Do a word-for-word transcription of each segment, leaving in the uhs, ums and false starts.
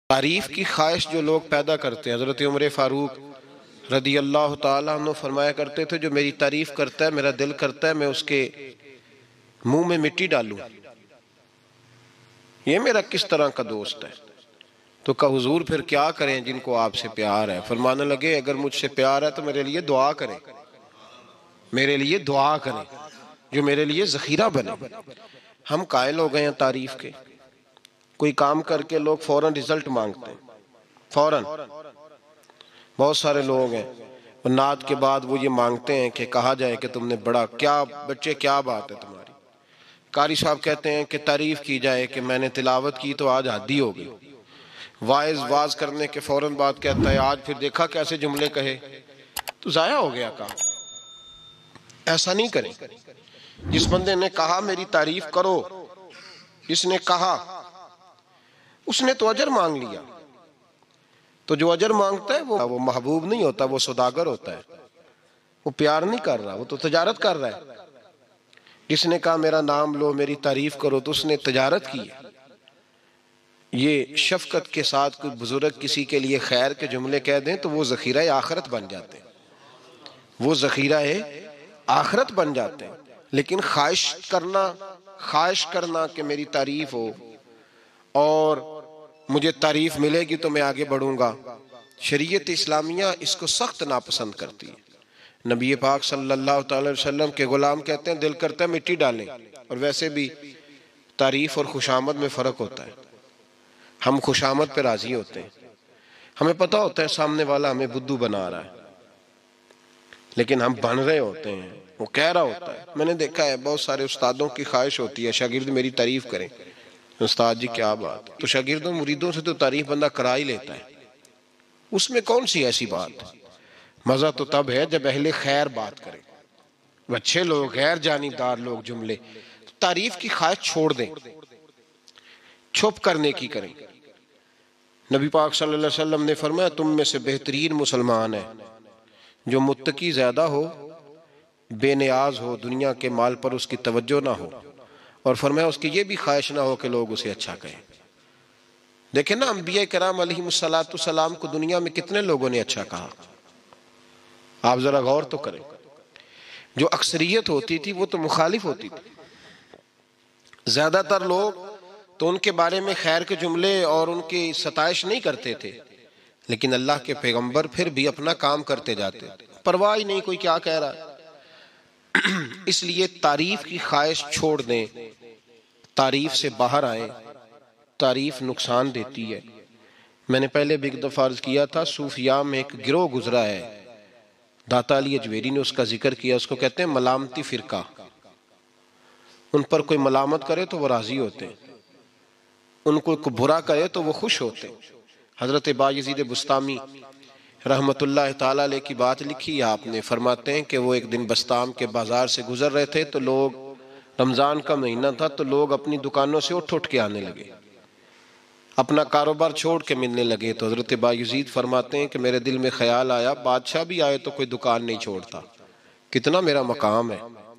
تعریف کی خواہش جو لوگ پیدا کرتے ہیں، حضرت عمر فاروق رضی اللہ تعالیٰ عنہ فرمایا کرتے تھے جو میری تعریف کرتا ہے میرا دل کرتا ہے میں اس کے منہ میں مٹی ڈالوں، یہ میرا کس طرح کا دوست ہے؟ تو کہا حضور پھر کیا کریں جن کو آپ سے پیار ہے؟ فرمانے لگے اگر مجھ سے پیار ہے تو میرے لیے دعا کریں، میرے لیے دعا کریں جو میرے لیے ذخیرہ بنے۔ ہم قائل ہو گئے ہیں تعریف کے، کوئی کام کر کے لوگ فوراً رزلٹ مانگتے ہیں، فوراً۔ بہت سارے لوگ ہیں نعت کے بعد وہ یہ مانگتے ہیں کہ کہا جائے کہ تم نے بڑا، کیا بچے کیا بات ہے تمہاری۔ قاری صاحب کہتے ہیں کہ تعریف کی جائے کہ میں نے تلاوت کی تو آج حدی ہو گئی۔ واعظ واز کرنے کے فوراً بات کہتا ہے آج پھر دیکھا کیسے جملے کہے، تو ضائع ہو گیا کام۔ ایسا نہیں کریں۔ جس بندے نے کہا میری تعریف کرو، جس نے کہا اس نے تو اجر مانگ لیا، تو جو اجر مانگتا ہے وہ محبوب نہیں ہوتا، وہ سوداگر ہوتا ہے، وہ پیار نہیں کر رہا، وہ تو تجارت کر رہا ہے۔ جس نے کہا میرا نام لو میری تعریف کرو تو اس نے تجارت کی ہے۔ یہ شفقت کے ساتھ کوئی بزرگ کسی کے لیے خیر کے جملے کہہ دیں تو وہ ذخیرہ آخرت بن جاتے ہیں، وہ ذخیرہ آخرت بن جاتے ہیں۔ لیکن خواہش کرنا خواہش کرنا کہ میری تعریف ہو اور مجھے تعریف ملے گی تو میں آگے بڑھوں گا، شریعت اسلامیہ اس کو سخت ناپسند کرتی ہے۔ نبی پاک صلی اللہ تعالی وسلم کے غلام کہتے ہیں دل کرتا ہے مٹی ڈالیں، اور ویسے بھی تعریف اور خوشامد میں فرق ہوتا ہے۔ ہم خوشامد پہ راضی ہوتے ہیں، ہمیں پتہ ہوتا ہے سامنے والا ہمیں بدو بنا رہا ہے، لیکن ہم بن رہے ہوتے ہیں، وہ کہہ رہا ہوتا ہے۔ میں نے دیکھا ہے بہت سارے استادوں کی خواہش ہوتی ہے شاگرد میری تعریف کریں، استاد جی کیا بات، تو شاگردوں مریدوں سے تو تعریف بندہ کرا ہی لیتا ہے، اس میں کون سی ایسی بات؟ مزہ تو تب ہے جب اہل خیر بات کریں، اچھے لوگ غیر جانبدار لوگ جملے، تعریف کی خواہش چھوڑ دیں، چھپ کرنے کی کریں۔ نبی پاک صلی اللہ علیہ وسلم نے فرمایا تم میں سے بہترین مسلمان ہے جو متقی زیادہ ہو، بے نیاز ہو، دنیا کے مال پر اس کی توجہ نہ ہو، اور فرمایا اس کی یہ بھی خواہش نہ ہو کہ لوگ اسے اچھا کہیں۔ دیکھیں نا انبیاء کرام علیہ السلام کو دنیا میں کتنے لوگوں نے اچھا کہا، آپ ذرا غور تو کریں۔ جو اکثریت ہوتی تھی وہ تو مخالف ہوتی تھی، زیادہ تر لوگ تو ان کے بارے میں خیر کے جملے اور ان کی ستائش نہیں کرتے تھے، لیکن اللہ کے پیغمبر پھر بھی اپنا کام کرتے جاتے تھے، پرواہ ہی نہیں کوئی کیا کہہ رہا ہے۔ اس لیے تعریف کی خواہش چھوڑ دیں، تعریف سے باہر آئیں، تعریف نقصان دیتی ہے۔ میں نے پہلے بھی ایک دفعہ عرض کیا تھا صوفیاء میں ایک گروہ گزرا ہے، داتا علی اجویری نے اس کا ذکر کیا، اس کو کہتے ہیں ملامتی فرقہ۔ ان پر کوئی ملامت کرے تو وہ راضی ہوتے ہیں، ان کو کوئی برا کرے تو وہ خوش ہوتے ہیں۔ حضرت بایزید بسطامی رحمت اللہ تعالیٰ علیہ کی بات لکھی آپ نے، فرماتے ہیں کہ وہ ایک دن بسطام کے بازار سے گزر رہے تھے تو لوگ، رمضان کا مہینہ تھا تو لوگ اپنی دکانوں سے اٹھ اٹھ کے آنے لگے، اپنا کاروبار چھوڑ کے ملنے لگے۔ تو حضرت بایزید فرماتے ہیں کہ میرے دل میں خیال آیا بادشاہ بھی آئے تو کوئی دکان نہیں چھوڑتا، کتنا میرا مقام ہے،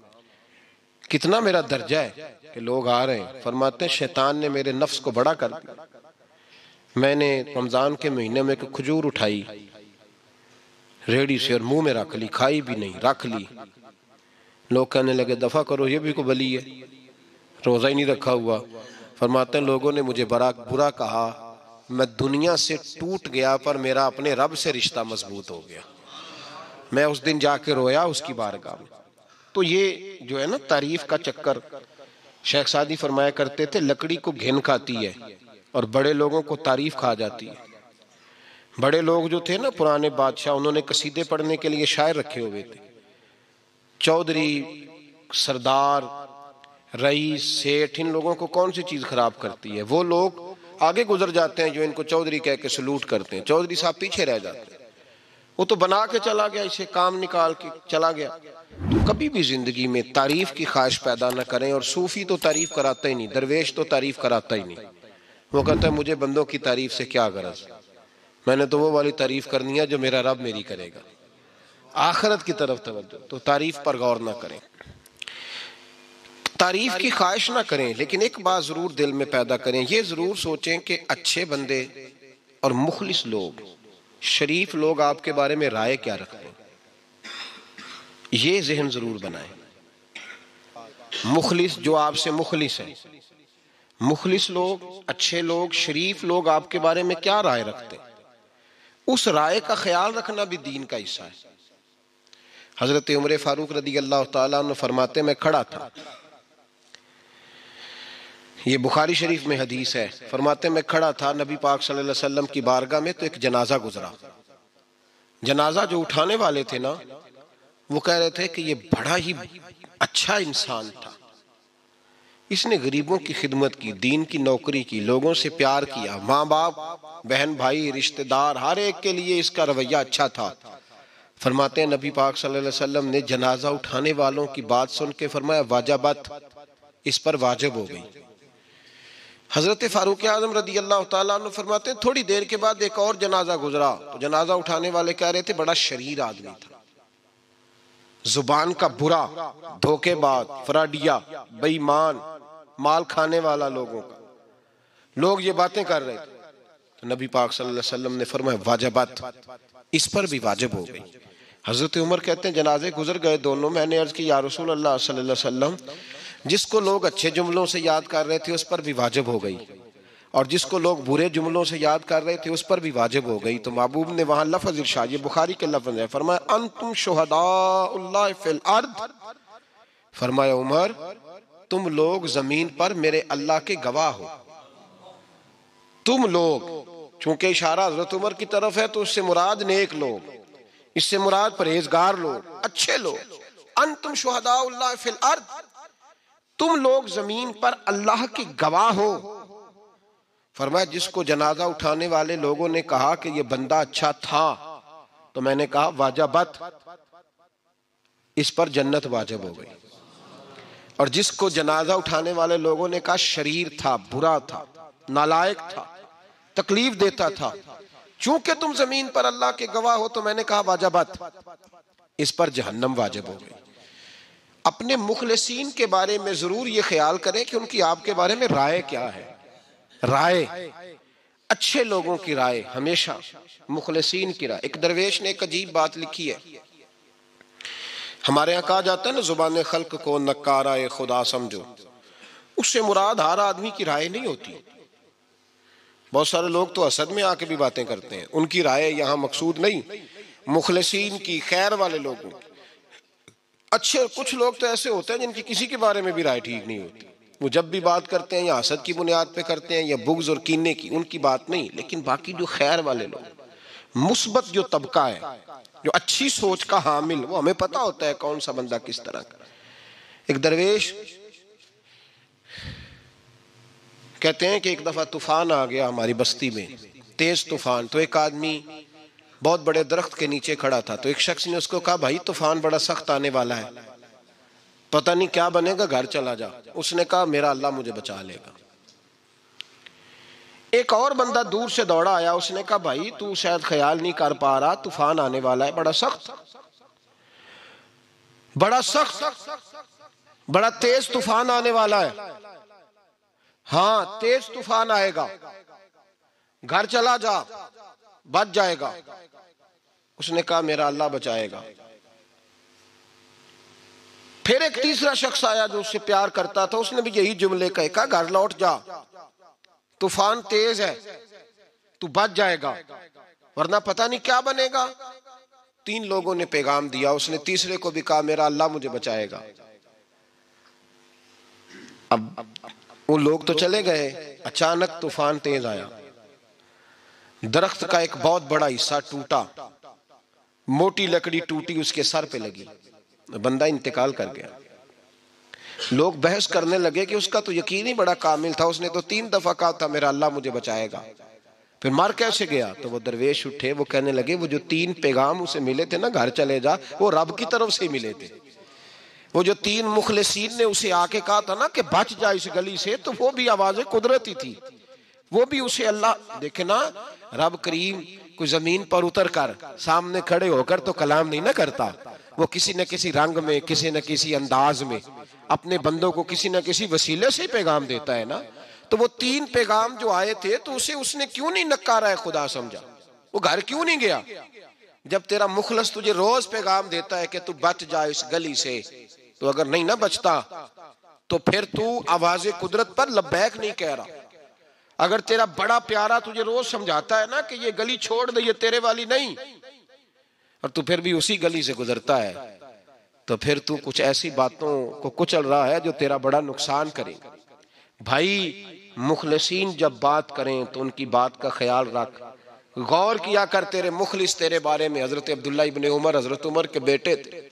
کتنا میرا درجہ ہے کہ لوگ آ رہے ہیں۔ فرماتے ہیں شیطان نے میرے نفس کو بڑا کر دیا، میں نے رمضان کے مہینے میں ایک کھجور اٹھائی ریڑی سے اور منہ میں رکھ لی، کھائی بھی نہیں، رکھ لی۔ لوگ کہنے لگے دفع کرو یہ بھی کو بلی ہے، روزہ ہی نہیں رکھا ہوا۔ فرماتے ہیں لوگوں نے مجھے برا برا کہا، میں دنیا سے ٹوٹ گیا پر میرا اپنے رب سے رشتہ مضبوط ہو گیا، میں اس دن جا کے رویا اس کی بارگاہ میں۔ تو یہ جو ہے نا تعریف کا چکر، شیخ سعدی فرمایا کرتے تھے لکڑی کو گھن کھاتی ہے اور بڑے لوگوں کو تعریف کھا جاتی ہے۔ بڑے لوگ جو تھے نا پرانے بادشاہ، انہوں نے قصیدے پڑھنے کے لیے شاعر رکھے ہوئے تھے، چودھری، سردار، رئیس، سیٹھ، ان لوگوں کو کون سی چیز خراب کرتی ہے؟ وہ لوگ آگے گزر جاتے ہیں جو ان کو چودھری کہہ کے سلوٹ کرتے ہیں، چودھری صاحب پیچھے رہ جاتے ہیں، وہ تو بنا کے چلا گیا، اسے کام نکال کے چلا گیا۔ تو کبھی بھی زندگی میں تعریف کی خواہش پیدا نہ کریں، اور صوفی تو تعریف کراتا ہی نہیں، درویش تو تعریف کراتا ہی نہیں، وہ کہتا ہے مجھے بندوں کی تعریف سے کیا غرض، میں نے تو وہ والی تعریف کرنی ہے جو میرا رب میری کرے گا، آخرت کی طرف توجہ۔ تو تعریف پر غور نہ کریں، تعریف کی خواہش نہ کریں، لیکن ایک بات ضرور دل میں پیدا کریں، یہ ضرور سوچیں کہ اچھے بندے اور مخلص لوگ، شریف لوگ آپ کے بارے میں رائے کیا رکھتے ہیں، یہ ذہن ضرور بنائیں۔ مخلص جو آپ سے مخلص ہے، مخلص لوگ، اچھے لوگ، شریف لوگ آپ کے بارے میں کیا رائے رکھتے ہیں، اس رائے کا خیال رکھنا بھی دین کا حصہ ہے۔ حضرت عمر فاروق رضی اللہ تعالیٰ عنہ فرماتے میں کھڑا تھا، یہ بخاری شریف میں حدیث ہے، فرماتے میں کھڑا تھا نبی پاک صلی اللہ علیہ وسلم کی بارگاہ میں، تو ایک جنازہ گزرا۔ جنازہ جو اٹھانے والے تھے نا، وہ کہہ رہے تھے کہ یہ بڑا ہی اچھا انسان تھا، اس نے غریبوں کی خدمت کی، دین کی نوکری کی، لوگوں سے پیار کیا، ماں باپ، بہن بھائی، رشتہ دار، ہر ایک کے لیے اس کا رویہ اچھا تھا۔ فرماتے ہیں نبی پاک صلی اللہ علیہ وسلم نے جنازہ اٹھانے والوں کی بات سن کے فرمایا واجبت، اس پر واجب ہو گئی۔ حضرت فاروق اعظم رضی اللہ تعالیٰ عنہ فرماتے ہیں تھوڑی دیر کے بعد ایک اور جنازہ گزرا، تو جنازہ اٹھانے والے کہہ رہے تھے بڑا شریر آدمی تھا، زبان کا برا، دھوکے باز، فراڈیا، بے ایمان، مال کھانے والا لوگوں کا، لوگ یہ باتیں کر رہے تھے۔ تو نبی پاک صلی اللہ علیہ وسلم نے فرمایا واجبت، اس پر بھی واجب ہو گئی۔ حضرت عمر کہتے ہیں جنازے گزر گئے دونوں، میں نے عرض کی یا رسول اللہ صلی اللہ علیہ وسلم، جس کو لوگ اچھے جملوں سے یاد کر رہے تھے اس پر بھی واجب ہو گئی، اور جس کو لوگ برے جملوں سے یاد کر رہے تھے اس پر بھی واجب ہو گئی۔ تو محبوب نے وہاں لفظ ارشاد، یہ بخاری کے لفظ ہے، فرمایا انتم شہداء اللہ فی الارض، فرمایا عمر تم لوگ زمین پر میرے اللہ کے گواہ ہو، تم لوگ، چونکہ اشارہ حضرت عمر کی طرف ہے تو اس سے مراد نیک لوگ، اس سے مراد پرہیزگار لوگ، اچھے لوگ۔ انتم شہداء اللہ فی الارض، تم لوگ زمین پر اللہ کی گواہ ہو۔ فرمایا جس کو جنازہ اٹھانے والے لوگوں نے کہا کہ یہ بندہ اچھا تھا، تو میں نے کہا واجبت، اس پر جنت واجب ہو گئی۔ اور جس کو جنازہ اٹھانے والے لوگوں نے کہا شریر تھا، برا تھا، نالائق تھا، تکلیف دیتا تھا، چونکہ تم زمین پر اللہ کے گواہ ہو، تو میں نے کہا واجبت، اس پر جہنم واجب ہو گئی۔ اپنے مخلصین کے بارے میں ضرور یہ خیال کریں کہ ان کی آپ کے بارے میں رائے کیا ہے۔ رائے، اچھے لوگوں کی رائے، ہمیشہ مخلصین کی رائے۔ ایک درویش نے ایک عجیب بات لکھی ہے، ہمارے یہاں کہا جاتا ہے نا زبان خلق کو نکارہ خدا سمجھو، اس سے مراد ہر آدمی کی رائے نہیں ہوتی۔ بہت سارے لوگ تو حسد میں آ کے بھی باتیں کرتے ہیں، ان کی رائے یہاں مقصود نہیں، مخلصین کی، خیر والے لوگوں کی۔ اچھے کچھ لوگ تو ایسے ہوتے ہیں جن کی کسی کے بارے میں بھی رائے ٹھیک نہیں ہوتی، وہ جب بھی بات کرتے ہیں یا حسد کی بنیاد پہ کرتے ہیں یا بغض اور کینے کی، ان کی بات نہیں۔ لیکن باقی جو خیر والے لوگ، مثبت جو طبقہ ہے، جو اچھی سوچ کا حامل، وہ ہمیں پتہ ہوتا ہے کون سا بندہ کس طرح کا۔ ایک درویش کہتے ہیں کہ ایک دفعہ طوفان آ گیا ہماری بستی میں، تیز طوفان، تو ایک آدمی بہت بڑے درخت کے نیچے کھڑا تھا، تو ایک شخص نے اس کو کہا بھائی طوفان بڑا سخت آنے والا ہے، پتہ نہیں کیا بنے گا، گھر چلا جا۔ اس نے کہا میرا اللہ مجھے بچا لے گا۔ ایک اور بندہ دور سے دوڑا آیا، اس نے کہا بھائی تو شاید خیال نہیں کر پا رہا، طوفان آنے والا ہے، بڑا سخت، بڑا سخت، بڑا تیز طوفان آنے والا ہے۔ ہاں تیز طوفان آئے گا، گھر چلا جا، بچ جائے گا۔ اس نے کہا میرا اللہ بچائے گا۔ پھر ایک تیسرا شخص آیا جو اس سے پیار کرتا تھا، اس نے بھی یہی جملے کہے، کہا گھر لوٹ جا، طوفان تیز ہے، تو بچ جائے گا، ورنہ پتہ نہیں کیا بنے گا۔ تین لوگوں نے پیغام دیا، اس نے تیسرے کو بھی کہا میرا اللہ مجھے بچائے گا۔ اب وہ لوگ تو چلے گئے، اچانک طوفان تیز آیا، درخت کا ایک بہت بڑا حصہ ٹوٹا، موٹی لکڑی ٹوٹی اس کے سر پہ لگی، بندہ انتقال کر گیا۔ لوگ بحث کرنے لگے کہ اس کا تو یقین ہی بڑا کامل تھا، اس نے تو تین دفعہ کہا تھا میرا اللہ مجھے بچائے گا، پھر مر کیسے گیا؟ تو وہ درویش اٹھے، وہ کہنے لگے وہ جو تین پیغام اسے ملے تھے نا گھر چلے جا، وہ رب کی طرف سے ملے تھے۔ وہ جو تین مخلصین نے اسے آ کے کہا تھا نا کہ بچ جا اس گلی سے، تو وہ بھی آوازیں قدرتی تھی، وہ بھی اسے اللہ، دیکھیں نا رب کریم کوئی زمین پر اتر کر سامنے کھڑے ہو کر تو کلام نہیں نہ کرتا، وہ کسی نہ کسی رنگ میں، کسی نہ کسی انداز میں اپنے بندوں کو کسی نہ کسی وسیلے سے پیغام دیتا ہے نا۔ تو وہ تین پیغام جو آئے تھے تو اسے اس نے کیوں نہیں نکارا ہے خدا سمجھا؟ وہ گھر کیوں نہیں گیا؟ جب تیرا مخلص تجھے روز پیغام دیتا ہے کہ تو بچ جا اس گلی سے، تو اگر نہیں نہ بچتا تو پھر تو آواز قدرت پر لبیک نہیں کہہ رہا۔ اگر تیرا بڑا پیارا تجھے روز سمجھاتا ہے نا کہ یہ گلی چھوڑ دے، یہ تیرے والی نہیں، اور تو پھر بھی اسی گلی سے گزرتا ہے، تو پھر تو کچھ ایسی باتوں کو کچل رہا ہے جو تیرا بڑا نقصان کریں۔ بھائی مخلصین جب بات کریں تو ان کی بات کا خیال رکھ، غور کیا کر تیرے مخلص تیرے بارے میں۔ حضرت عبداللہ ابن عمر حضرت عمر کے بیٹے تھے،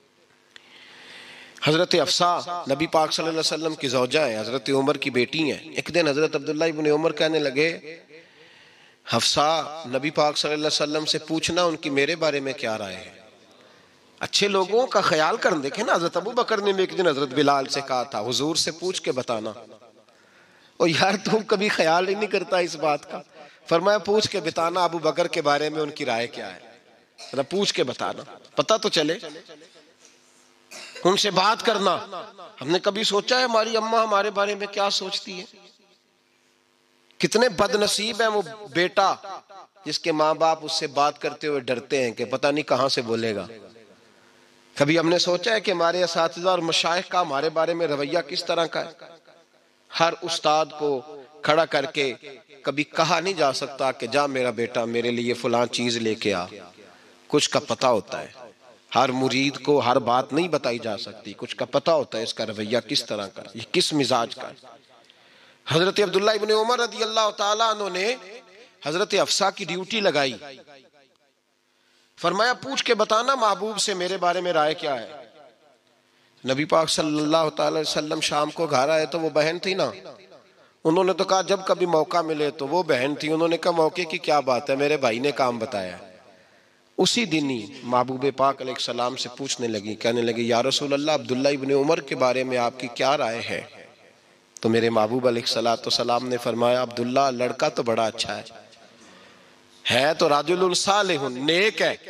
حضرت حفصہ نبی پاک صلی اللہ علیہ وسلم کی زوجہ ہے، حضرت عمر کی بیٹی ہیں۔ ایک دن حضرت عبداللہ ابن عمر کہنے لگے حفصہ نبی پاک صلی اللہ علیہ وسلم سے پوچھنا ان کی میرے بارے میں کیا رائے ہے۔ اچھے لوگوں کا خیال کرنے دیکھیں نا، حضرت ابو بکر نے ایک دن حضرت بلال سے کہا تھا حضور سے پوچھ کے بتانا، اور یار تم کبھی خیال ہی نہیں کرتا اس بات کا۔ فرمایا پوچھ کے بتانا ابو بکر کے بارے میں ان کی رائے کیا ہے، پوچھ کے بتانا، پتہ تو چلے، ان سے بات کرنا۔ ہم نے کبھی سوچا ہے ہماری اماں ہمارے بارے میں کیا سوچتی ہے؟ کتنے بد نصیب ہیں وہ بیٹا جس کے ماں باپ اس سے بات کرتے ہوئے ڈرتے ہیں کہ پتہ نہیں کہاں سے بولے گا۔ کبھی ہم نے سوچا ہے کہ ہمارے اساتذہ اور مشائخ کا ہمارے بارے میں رویہ کس طرح کا ہے؟ ہر استاد کو کھڑا کر کے کبھی کہا نہیں جا سکتا کہ جا میرا بیٹا میرے لیے فلاں چیز لے کے آ، کچھ کا پتہ ہوتا ہے۔ ہر مرید کو ہر بات نہیں بتائی جا سکتی، کچھ کا پتہ ہوتا ہے اس کا رویہ کس طرح کا، یہ کس مزاج کا ہے۔ حضرت عبداللہ ابن عمر رضی اللہ تعالیٰ عنہ نے حضرت حفصہ کی ڈیوٹی لگائی، فرمایا پوچھ کے بتانا محبوب سے میرے بارے میں رائے کیا ہے۔ نبی پاک صلی اللہ تعالی وسلم شام کو گھر آئے تو وہ بہن تھی نا، انہوں نے تو کہا جب کبھی موقع ملے تو وہ بہن تھی، انہوں نے کہا موقع کی کیا بات ہے، میرے بھائی نے کام بتایا۔ اسی دن ہی محبوب پاک علیہ السلام سے پوچھنے لگی، کہنے لگی یا رسول اللہ عبداللہ ابن عمر کے بارے میں آپ کی کیا رائے ہے؟ تو میرے محبوب علیہ السلام نے فرمایا عبداللہ لڑکا تو بڑا اچھا ہے، ہے تو رجل صالح نیک ہے،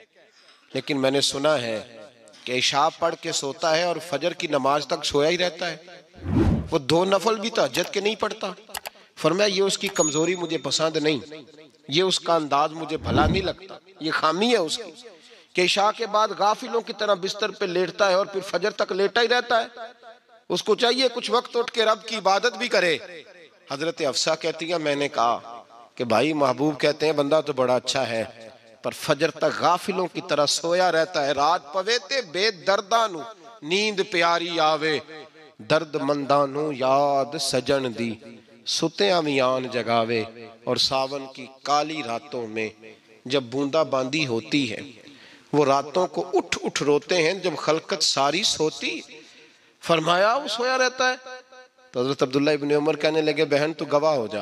لیکن میں نے سنا ہے کہ عشاء پڑھ کے سوتا ہے اور فجر کی نماز تک سویا ہی رہتا ہے، وہ دو نفل بھی تہجد کے نہیں پڑھتا۔ فرمایا یہ اس کی کمزوری مجھے پسند نہیں، یہ اس کا انداز مجھے بھلا نہیں لگتا، یہ خامی ہے اس کی کہ عشاء کے بعد غافلوں کی طرح بستر پہ لیٹتا ہے اور پھر فجر تک لیٹا ہی رہتا ہے۔ اس کو چاہیے کچھ وقت اٹھ کے رب کی عبادت بھی کرے۔ حضرت حفصہ کہتی ہیں میں نے کہا کہ بھائی محبوب کہتے ہیں بندہ تو بڑا اچھا ہے پر فجر تک غافلوں کی طرح سویا رہتا ہے، رات پویتے بے دردانو نیند پیاری آوے، درد مندانو یاد سجن دی ستیاں میان جگاوے۔ اور ساون کی کالی راتوں میں جب بوندا باندی ہوتی ہے وہ راتوں کو اٹھ اٹھ روتے ہیں جب خلقت ساری سوتی، فرمایا وہ سویا رہتا ہے۔ تو حضرت عبداللہ ابن عمر کہنے لگے بہن تو گواہ ہو جا،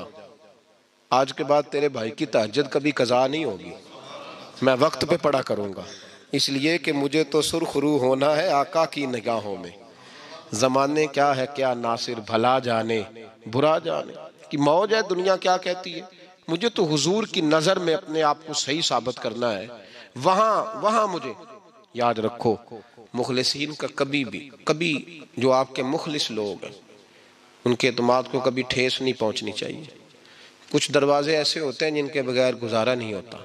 آج کے بعد تیرے بھائی کی تہجد کبھی قضا نہیں ہوگی، میں وقت پہ پڑھا کروں گا، اس لیے کہ مجھے تو سرخ رو ہونا ہے آقا کی نگاہوں میں۔ زمانے کیا ہے کیا ناصر بھلا جانے برا جانے کی موج ہے، دنیا کیا کہتی ہے، مجھے تو حضور کی نظر میں اپنے آپ کو صحیح ثابت کرنا ہے، وہاں وہاں مجھے یاد رکھو مخلصین کا کبھی بھی کبھی جو آپ کے مخلص لوگ ہیں ان کے اعتماد کو کبھی ٹھیس نہیں پہنچنی چاہیے۔ کچھ دروازے ایسے ہوتے ہیں جن کے بغیر گزارا نہیں ہوتا۔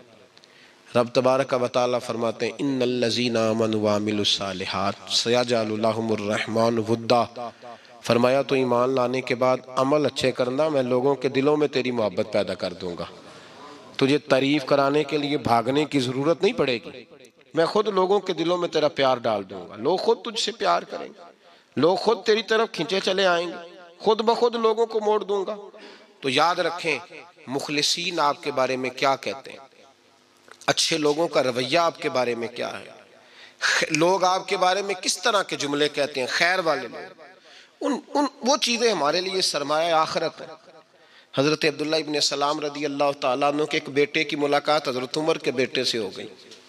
رب تبارک و تعالیٰ فرماتے ہیں ان الذین آمنوا وعملوا الصالحات سیجعل لهم الرحمن ودا، فرمایا تو ایمان لانے کے بعد عمل اچھے کرنا، میں لوگوں کے دلوں میں تیری محبت پیدا کر دوں گا، تجھے تعریف کرانے کے لیے بھاگنے کی ضرورت نہیں پڑے گی، میں خود لوگوں کے دلوں میں تیرا پیار ڈال دوں گا، لوگ خود تجھ سے پیار کریں گے، لوگ خود تیری طرف کھنچے چلے آئیں گے، خود بخود لوگوں کو موڑ دوں گا۔ تو یاد رکھیں مخلصین آپ کے بارے میں کیا کہتے ہیں، اچھے لوگوں کا رویہ آپ کے بارے میں کیا ہے، لوگ آپ کے بارے میں کس طرح کے جملے کہتے ہیں، خیر والے لوگ، ان, ان وہ چیزیں ہمارے لیے سرمایہ آخرت ہے۔ حضرت عبداللہ ابن سلام رضی اللہ تعالیٰ عنہ کے ایک بیٹے کی ملاقات حضرت عمر کے بیٹے سے ہو گئی۔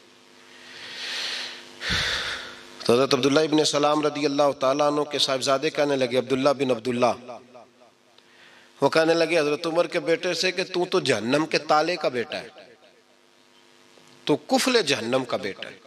تو حضرت عبداللہ ابن سلام رضی اللہ تعالیٰ عنہ کے صاحبزادے کہنے لگے عبداللہ بن عبداللہ، وہ کہنے لگے حضرت عمر کے بیٹے سے کہ تو تو جہنم کے تالے کا بیٹا ہے، تو کفل جہنم کا بیٹا ہے۔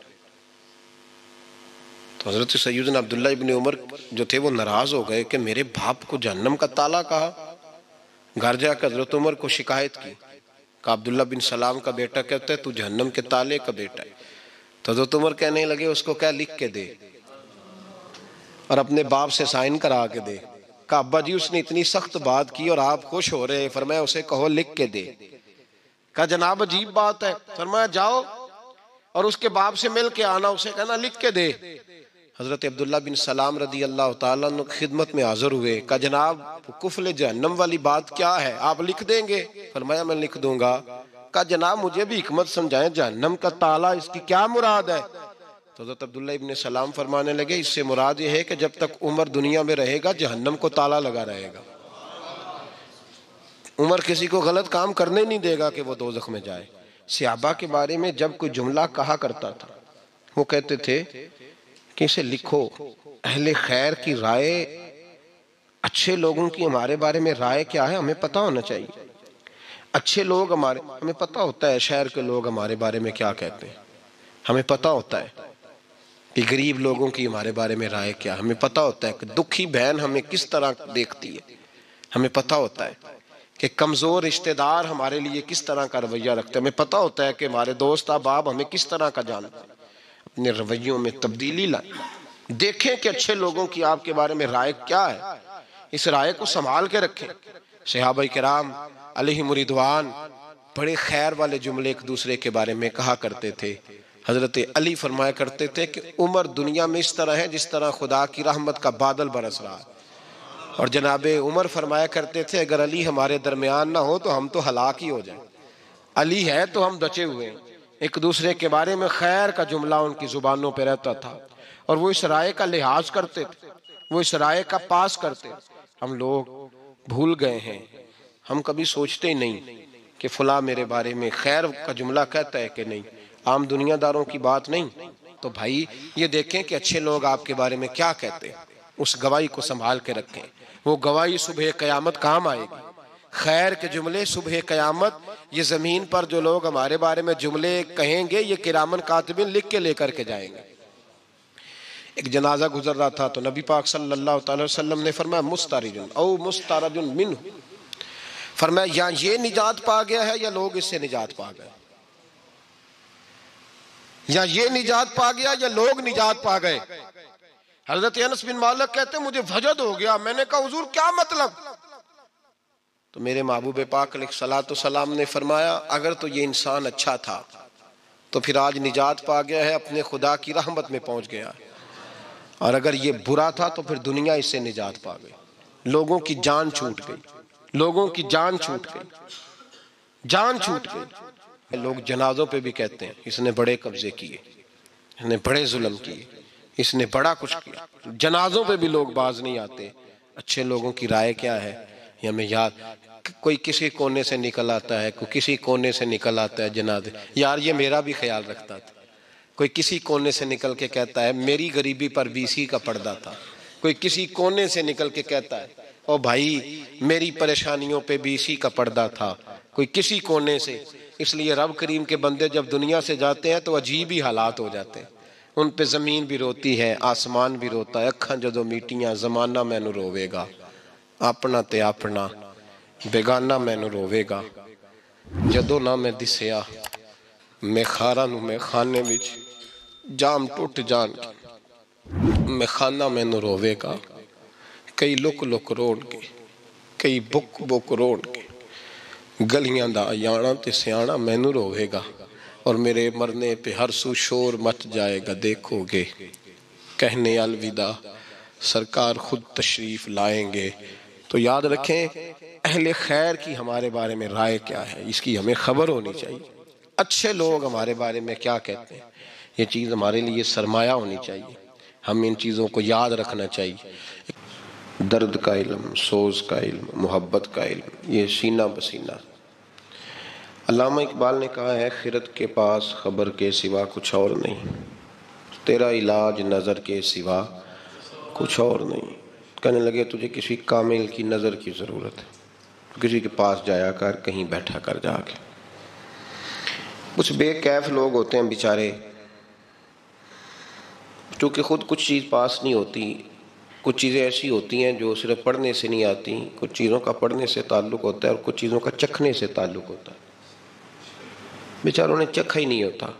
تو حضرت سیدنا عبداللہ ابن عمر جو تھے وہ ناراض ہو گئے کہ میرے باپ کو جہنم کا تالا کہا، گھر جا کر حضرت عمر کو شکایت کی کہ عبداللہ بن سلام کا بیٹا کہتا ہے تو جہنم کے تالے کا بیٹا ہے. تو حضرت عمر کہنے لگے اس کو کیا لکھ کے دے اور اپنے باپ سے سائن کرا کے دے. کہ ابا جی اس نے اتنی سخت بات کی اور آپ خوش ہو رہے ہیں. فرمایا اسے کہو لکھ کے دے. کہا جناب عجیب بات ہے. فرمایا جاؤ اور اس کے باپ سے مل کے آنا, اسے کہنا لکھ کے دے. حضرت عبداللہ بن سلام رضی اللہ تعالیٰ عنہ خدمت میں حاضر ہوئے. کہا جناب کفل جہنم والی بات کیا ہے, آپ لکھ دیں گے؟ فرمایا میں لکھ دوں گا. کہا جناب مجھے بھی حکمت سمجھائیں, جہنم کا تالا اس کی کیا مراد ہے؟ تو حضرت عبداللہ ابن سلام فرمانے لگے اس سے مراد یہ ہے کہ جب تک عمر دنیا میں رہے گا جہنم کو تالا لگا رہے گا. عمر کسی کو غلط کام کرنے نہیں دے گا کہ وہ دوزخ میں جائے. صحابہ کے بارے میں جب کوئی جملہ کہا کرتا تھا وہ کہتے تھے کہ اسے لکھو, اہل خیر کی رائے, اچھے لوگوں کی ہمارے بارے میں رائے کیا ہے ہمیں پتہ ہونا چاہیے. اچھے لوگ ہمارے ہمیں پتہ ہوتا ہے شہر کے لوگ ہمارے بارے میں کیا کہتے ہیں, ہمیں پتہ ہوتا ہے کہ غریب لوگوں کی ہمارے بارے میں رائے کیا, ہمیں پتہ ہوتا ہے کہ دکھی بہن ہمیں کس طرح دیکھتی ہے, ہمیں پتہ ہوتا ہے کہ کمزور رشتہ دار ہمارے لیے کس طرح کا رویہ رکھتے ہیں, ہمیں پتہ ہوتا ہے کہ ہمارے دوست احباب ہمیں کس طرح کا جانتے ہیں. اپنے رویوں میں تبدیلی لائیں, دیکھیں کہ اچھے لوگوں کی آپ کے بارے میں رائے کیا ہے, اس رائے کو سنبھال کے رکھیں. صحابہ کرام علیہم رضوان بڑے خیر والے جملے ایک دوسرے کے بارے میں کہا کرتے تھے. حضرت علی فرمایا کرتے تھے کہ عمر دنیا میں اس طرح ہے جس طرح خدا کی رحمت کا بادل برس رہا ہے, اور جناب عمر فرمایا کرتے تھے اگر علی ہمارے درمیان نہ ہو تو ہم تو ہلاک ہی ہو جائیں, علی ہے تو ہم بچے ہوئے ہیں. ایک دوسرے کے بارے میں خیر کا جملہ ان کی زبانوں پہ رہتا تھا اور وہ اس رائے کا لحاظ کرتے تھے, وہ اس رائے کا پاس کرتے. ہم لوگ بھول گئے ہیں, ہم کبھی سوچتے ہی نہیں کہ فلاں میرے بارے میں خیر کا جملہ کہتا ہے کہ نہیں, عام دنیا داروں کی بات نہیں. تو بھائی یہ دیکھیں کہ اچھے لوگ آپ کے بارے میں کیا کہتے ہیں, اس گواہی کو سنبھال کے رکھیں. وہ گواہی صبح قیامت کام آئے گی. خیر کے جملے صبح قیامت, یہ زمین پر جو لوگ ہمارے بارے میں جملے کہیں گے یہ کرامن کاتبین لکھ کے لے کر کے جائیں گے. ایک جنازہ گزر رہا تھا تو نبی پاک صلی اللہ تعالی وسلم نے فرمایا مستارجن او مستارجن منہ, فرمایا یا یہ نجات پا گیا ہے یا لوگ اس سے نجات پا گئے, یا یہ نجات پا گیا یا لوگ نجات پا گئے. حضرت انس بن مالک کہتے ہیں مجھے وجد ہو گیا, میں نے کہا حضور کیا مطلب؟ تو میرے محبوب پاک علیہ الصلوۃ والسلام نے فرمایا اگر تو یہ انسان اچھا تھا تو پھر آج نجات پا گیا ہے, اپنے خدا کی رحمت میں پہنچ گیا, اور اگر یہ برا تھا تو پھر دنیا اس سے نجات پا گئی. لوگوں کی جان چھوٹ گئی, لوگوں کی جان چھوٹ گئی, جان چھوٹ گئی. لوگ جنازوں پہ بھی کہتے ہیں اس نے بڑے قبضے کیے, اس نے بڑے ظلم کیے, اس نے بڑا کچھ کیا. جنازوں پہ بھی لوگ باز نہیں آتے. اچھے لوگوں کی رائے کیا ہے یہ ہمیں یاد, کوئی کسی کونے سے نکل آتا ہے, کوئی کسی کونے سے نکل آتا ہے جنازے, یار یہ میرا بھی خیال رکھتا تھا. کوئی کسی کونے سے نکل کے کہتا ہے میری غریبی پر بی سی کا پردہ تھا. کوئی کسی کونے سے نکل کے کہتا ہے او بھائی میری پریشانیوں پہ بی سی کا پردہ تھا. کوئی کسی کونے سے. اس لیے رب کریم کے بندے جب دنیا سے جاتے ہیں تو عجیب ہی حالات ہو جاتے ہیں. ان پہ زمین بھی روتی ہے, آسمان بھی روتا ہے. اکھاں جدو میٹیاں زمانہ مینو روے گا, اپنا تے اپنا بیگانہ مینو روے گا. جدو نہ میں دسیا میں خارا نو میں خانے وچ جام ٹوٹ جان کی, میں خانہ مینو روے گا. کئی لک لک روڑ کے, کئی بک بک روڑ کے, گلیاں دا یانا تے سیانا مینو روے گا. اور میرے مرنے پہ ہر سو شور مچ جائے گا, دیکھو گے کہنے الوداع سرکار خود تشریف لائیں گے. تو یاد رکھیں اہل خیر کی ہمارے بارے میں رائے کیا ہے, اس کی ہمیں خبر ہونی چاہیے. اچھے لوگ ہمارے بارے میں کیا کہتے ہیں, یہ چیز ہمارے لیے سرمایہ ہونی چاہیے. ہم ان چیزوں کو یاد رکھنا چاہیے. درد کا علم, سوز کا علم, محبت کا علم, یہ سینہ بسینہ. علامہ اقبال نے کہا ہے خرد کے پاس خبر کے سوا کچھ اور نہیں, تیرا علاج نظر کے سوا کچھ اور نہیں. کہنے لگے تجھے کسی کامل کی نظر کی ضرورت ہے, کسی کے پاس جایا کر, کہیں بیٹھا کر جا کے. کچھ بے کیف لوگ ہوتے ہیں بیچارے, چونکہ خود کچھ چیز پاس نہیں ہوتی کچھ چیزیں ایسی ہوتی ہیں جو صرف پڑھنے سے نہیں آتی، کچھ چیزوں کا پڑھنے سے تعلق ہوتا ہے اور کچھ چیزوں کا چکھنے سے تعلق ہوتا ہے۔ بیچاروں نے چکھا ہی نہیں ہوتا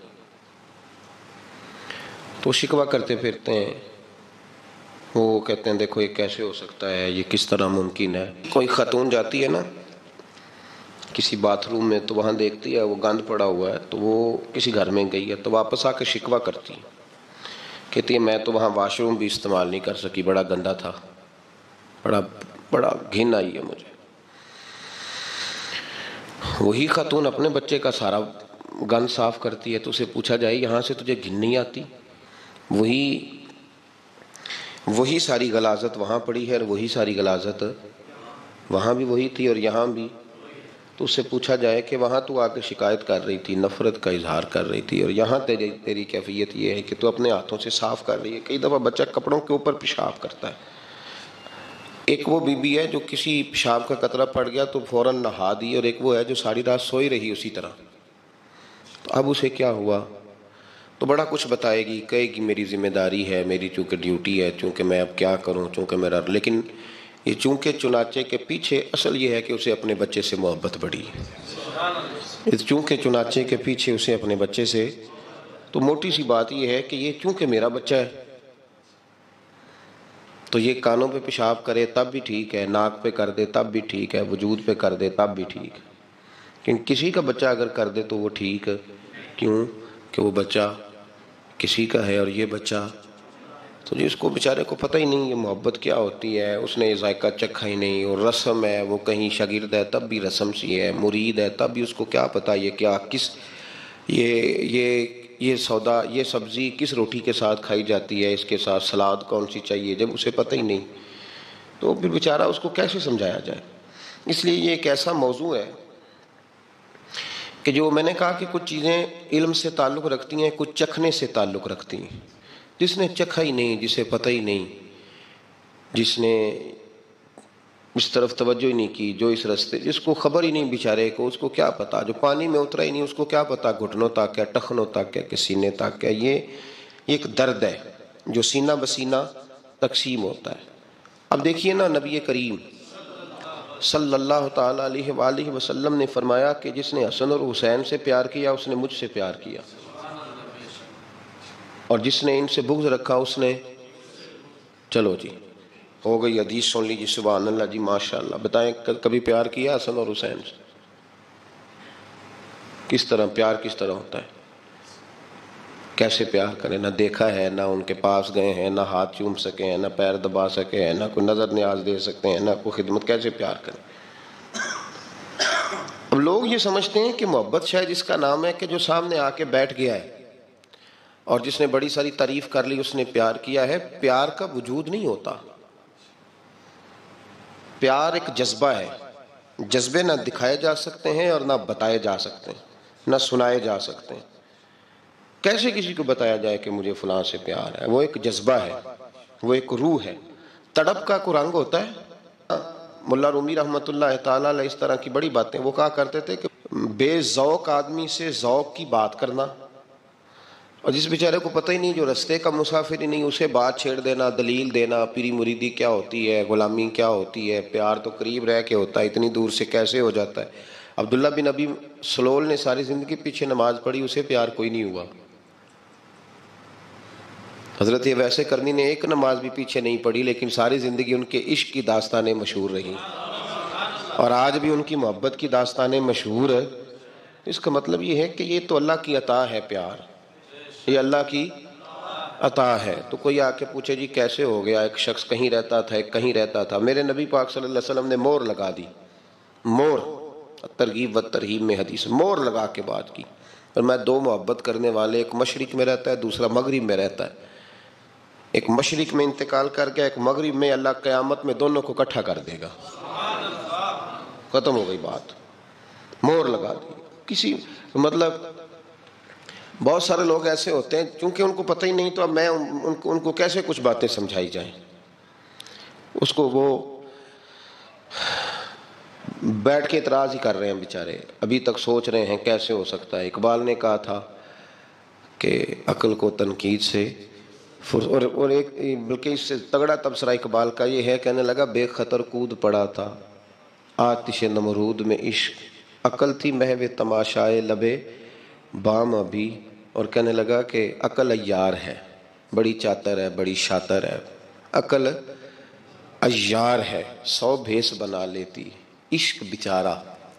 تو شکوہ کرتے پھرتے ہیں، وہ کہتے ہیں دیکھو یہ کیسے ہو سکتا ہے، یہ کس طرح ممکن ہے۔ کوئی خاتون جاتی ہے نا کسی باتھ روم میں تو وہاں دیکھتی ہے وہ گند پڑا ہوا ہے، تو وہ کسی گھر میں گئی ہے تو واپس آ کے شکوہ کرتی ہے، کہتی ہے میں تو وہاں واش روم بھی استعمال نہیں کر سکی، بڑا گندا تھا، بڑا بڑا گھن آئی ہے مجھے۔ وہی خاتون اپنے بچے کا سارا گند صاف کرتی ہے تو اسے پوچھا جائے یہاں سے تجھے گھن نہیں آتی؟ وہی وہی ساری غلاظت وہاں پڑی ہے اور وہی ساری غلاظت وہاں بھی وہی تھی اور یہاں بھی، تو اس سے پوچھا جائے کہ وہاں تو آ کے شکایت کر رہی تھی، نفرت کا اظہار کر رہی تھی، اور یہاں تیری تیری کیفیت یہ ہے کہ تو اپنے ہاتھوں سے صاف کر رہی ہے۔ کئی دفعہ بچہ کپڑوں کے اوپر پیشاب کرتا ہے، ایک وہ بی بی ہے جو کسی پیشاب کا قطرہ پڑ گیا تو فوراً نہا دی، اور ایک وہ ہے جو ساری رات سوئی رہی اسی طرح، تو اب اسے کیا ہوا؟ تو بڑا کچھ بتائے گی، کہے گی میری ذمہ داری ہے، میری چونکہ ڈیوٹی ہے، چونکہ میں اب کیا کروں، چونکہ میرا، لیکن یہ چونکہ چنانچہ کے پیچھے اصل یہ ہے کہ اسے اپنے بچے سے محبت بڑھی، اس چونکہ چنانچہ کے پیچھے اسے اپنے بچے سے، تو موٹی سی بات یہ ہے کہ یہ چونکہ میرا بچہ ہے تو یہ کانوں پہ پیشاب کرے تب بھی ٹھیک ہے، ناک پہ کر دے تب بھی ٹھیک ہے، وجود پہ کر دے تب بھی ٹھیک ہے، لیکن کسی کا بچہ اگر کر دے تو وہ ٹھیک ہے، کیوں کہ وہ بچہ کسی کا ہے اور یہ بچہ تو جس کو بیچارے کو پتہ ہی نہیں یہ محبت کیا ہوتی ہے، اس نے یہ ذائقہ چکھا ہی نہیں، اور رسم ہے، وہ کہیں شاگرد ہے تب بھی رسم سی ہے، مرید ہے تب بھی اس کو کیا پتہ یہ کیا کس یہ یہ یہ سودا یہ سبزی کس روٹی کے ساتھ کھائی جاتی ہے، اس کے ساتھ سلاد کون سی چاہیے، جب اسے پتہ ہی نہیں تو پھر بیچارہ اس کو کیسے سمجھایا جائے۔ اس لیے یہ ایک ایسا موضوع ہے کہ جو میں نے کہا کہ کچھ چیزیں علم سے تعلق رکھتی ہیں، کچھ چکھنے سے تعلق رکھتی ہیں۔ جس نے چکھا ہی نہیں، جسے پتہ ہی نہیں، جس نے اس طرف توجہ ہی نہیں کی، جو اس رستے جس کو خبر ہی نہیں بیچارے کو، اس کو کیا پتا، جو پانی میں اترا ہی نہیں اس کو کیا پتا گھٹنوں تک ہے، ٹخنوں تک ہے کہ سینے تک ہے۔ یہ ایک درد ہے جو سینہ بسینہ تقسیم ہوتا ہے۔ اب دیکھیے نا نبی کریم صلی اللہ تعالیٰ علیہ وآلہ وسلم نے فرمایا کہ جس نے حسن اور حسین سے پیار کیا اس نے مجھ سے پیار کیا، اور جس نے ان سے بغض رکھا اس نے، چلو جی ہو گئی حدیث سن لیجیے، سبحان اللہ جی ماشاءاللہ، بتائیں کبھی پیار کیا حسن اور حسین سے؟ کس طرح پیار کس طرح ہوتا ہے، کیسے پیار کریں؟ نہ دیکھا ہے، نہ ان کے پاس گئے ہیں، نہ ہاتھ چوم سکے ہیں، نہ پیر دبا سکے ہیں، نہ کوئی نظر نیاز دے سکتے ہیں، نہ کوئی خدمت، کیسے پیار کریں؟ اب لوگ یہ سمجھتے ہیں کہ محبت شاید اس کا نام ہے کہ جو سامنے آ کے بیٹھ گیا ہے اور جس نے بڑی ساری تعریف کر لی اس نے پیار کیا ہے۔ پیار کا وجود نہیں ہوتا، پیار ایک جذبہ ہے، جذبے نہ دکھائے جا سکتے ہیں اور نہ بتائے جا سکتے ہیں، نہ سنائے جا سکتے ہیں۔ کیسے کسی کو بتایا جائے کہ مجھے فلاں سے پیار ہے؟ وہ ایک جذبہ ہے، وہ ایک روح ہے۔ تڑپ کا کوئی رنگ ہوتا ہے؟ ملا رومی رحمۃ اللہ تعالیٰ علیہ اس طرح کی بڑی باتیں وہ کہا کرتے تھے کہ بے ذوق آدمی سے ذوق کی بات کرنا، اور جس بیچارے کو پتہ ہی نہیں، جو رستے کا مسافر ہی نہیں، اسے بات چھیڑ دینا، دلیل دینا، پیری مریدی کیا ہوتی ہے، غلامی کیا ہوتی ہے، پیار تو قریب رہ کے ہوتا ہے، اتنی دور سے کیسے ہو جاتا ہے۔ عبداللہ بن ابی سلول نے ساری زندگی پیچھے نماز پڑھی، اسے پیار کوئی نہیں ہوا۔ حضرت ویسے کرنی نے ایک نماز بھی پیچھے نہیں پڑھی، لیکن ساری زندگی ان کے عشق کی داستانیں مشہور رہی، اور آج بھی ان کی محبت کی داستانیں مشہور ہے۔ اس کا مطلب یہ ہے کہ یہ تو اللہ کی عطا ہے، پیار یہ اللہ کی عطا ہے۔ تو کوئی آ کے پوچھے جی کیسے ہو گیا، ایک شخص کہیں رہتا تھا ایک کہیں رہتا تھا، میرے نبی پاک صلی اللہ علیہ وسلم نے مور لگا دی، مور ترغیب و ترہیب میں حدیث، مور لگا کے بات کی، اور میں دو محبت کرنے والے، ایک مشرق میں رہتا ہے دوسرا مغرب میں رہتا ہے، ایک مشرق میں انتقال کر گیا، ایک مغرب میں، اللہ قیامت میں دونوں کو اکٹھا کر دے گا۔ ختم ہو گئی بات، مور لگا دی۔ کسی مطلب بہت سارے لوگ ایسے ہوتے ہیں چونکہ ان کو پتہ ہی نہیں، تو اب میں ان کو ان کو کیسے کچھ باتیں سمجھائی جائیں، اس کو وہ بیٹھ کے اعتراض ہی کر رہے ہیں بیچارے، ابھی تک سوچ رہے ہیں کیسے ہو سکتا ہے۔ اقبال نے کہا تھا کہ عقل کو تنقید سے اور اور ایک بلکہ اس سے تگڑا تبصرہ اقبال کا یہ ہے، کہنے لگا بے خطر کود پڑا تھا آتش نمرود میں عشق، عقل تھی محو تماشائے لبے بام ابھی، اور کہنے لگا کہ عقل عیار ہے، بڑی چاتر ہے، بڑی شاتر ہے، عقل عیار ہے، سو بھیس بنا لیتی، عشق بیچارہ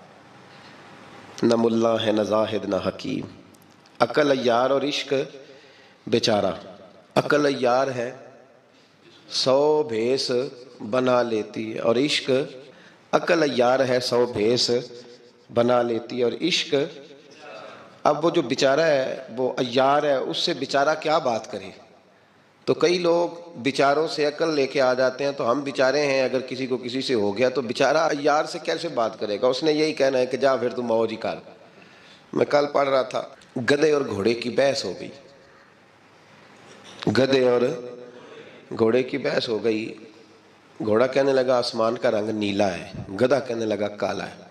نہ ملا ہے نہ زاہد نہ حکیم، عقل عیار اور عشق بیچارہ، عقل عیار ہے سو بھیس بنا لیتی ہے، اور عشق عقل عیار ہے سو بھیس بنا لیتی ہے، اور عشق اب وہ جو بیچارہ ہے وہ عیار ہے، اس سے بیچارہ کیا بات کرے؟ تو کئی لوگ بیچاروں سے عقل لے کے آ جاتے ہیں، تو ہم بیچارے ہیں، اگر کسی کو کسی سے ہو گیا تو بیچارہ عیار سے کیسے بات کرے گا؟ اس نے یہی کہنا ہے کہ جا پھر تم موج ہی کر۔ میں کل پڑھ رہا تھا گدھے اور گھوڑے کی بحث ہو گئی، گدھے اور گھوڑے کی بحث ہو گئی، گھوڑا کہنے لگا آسمان کا رنگ نیلا ہے، گدھا کہنے لگا کالا ہے۔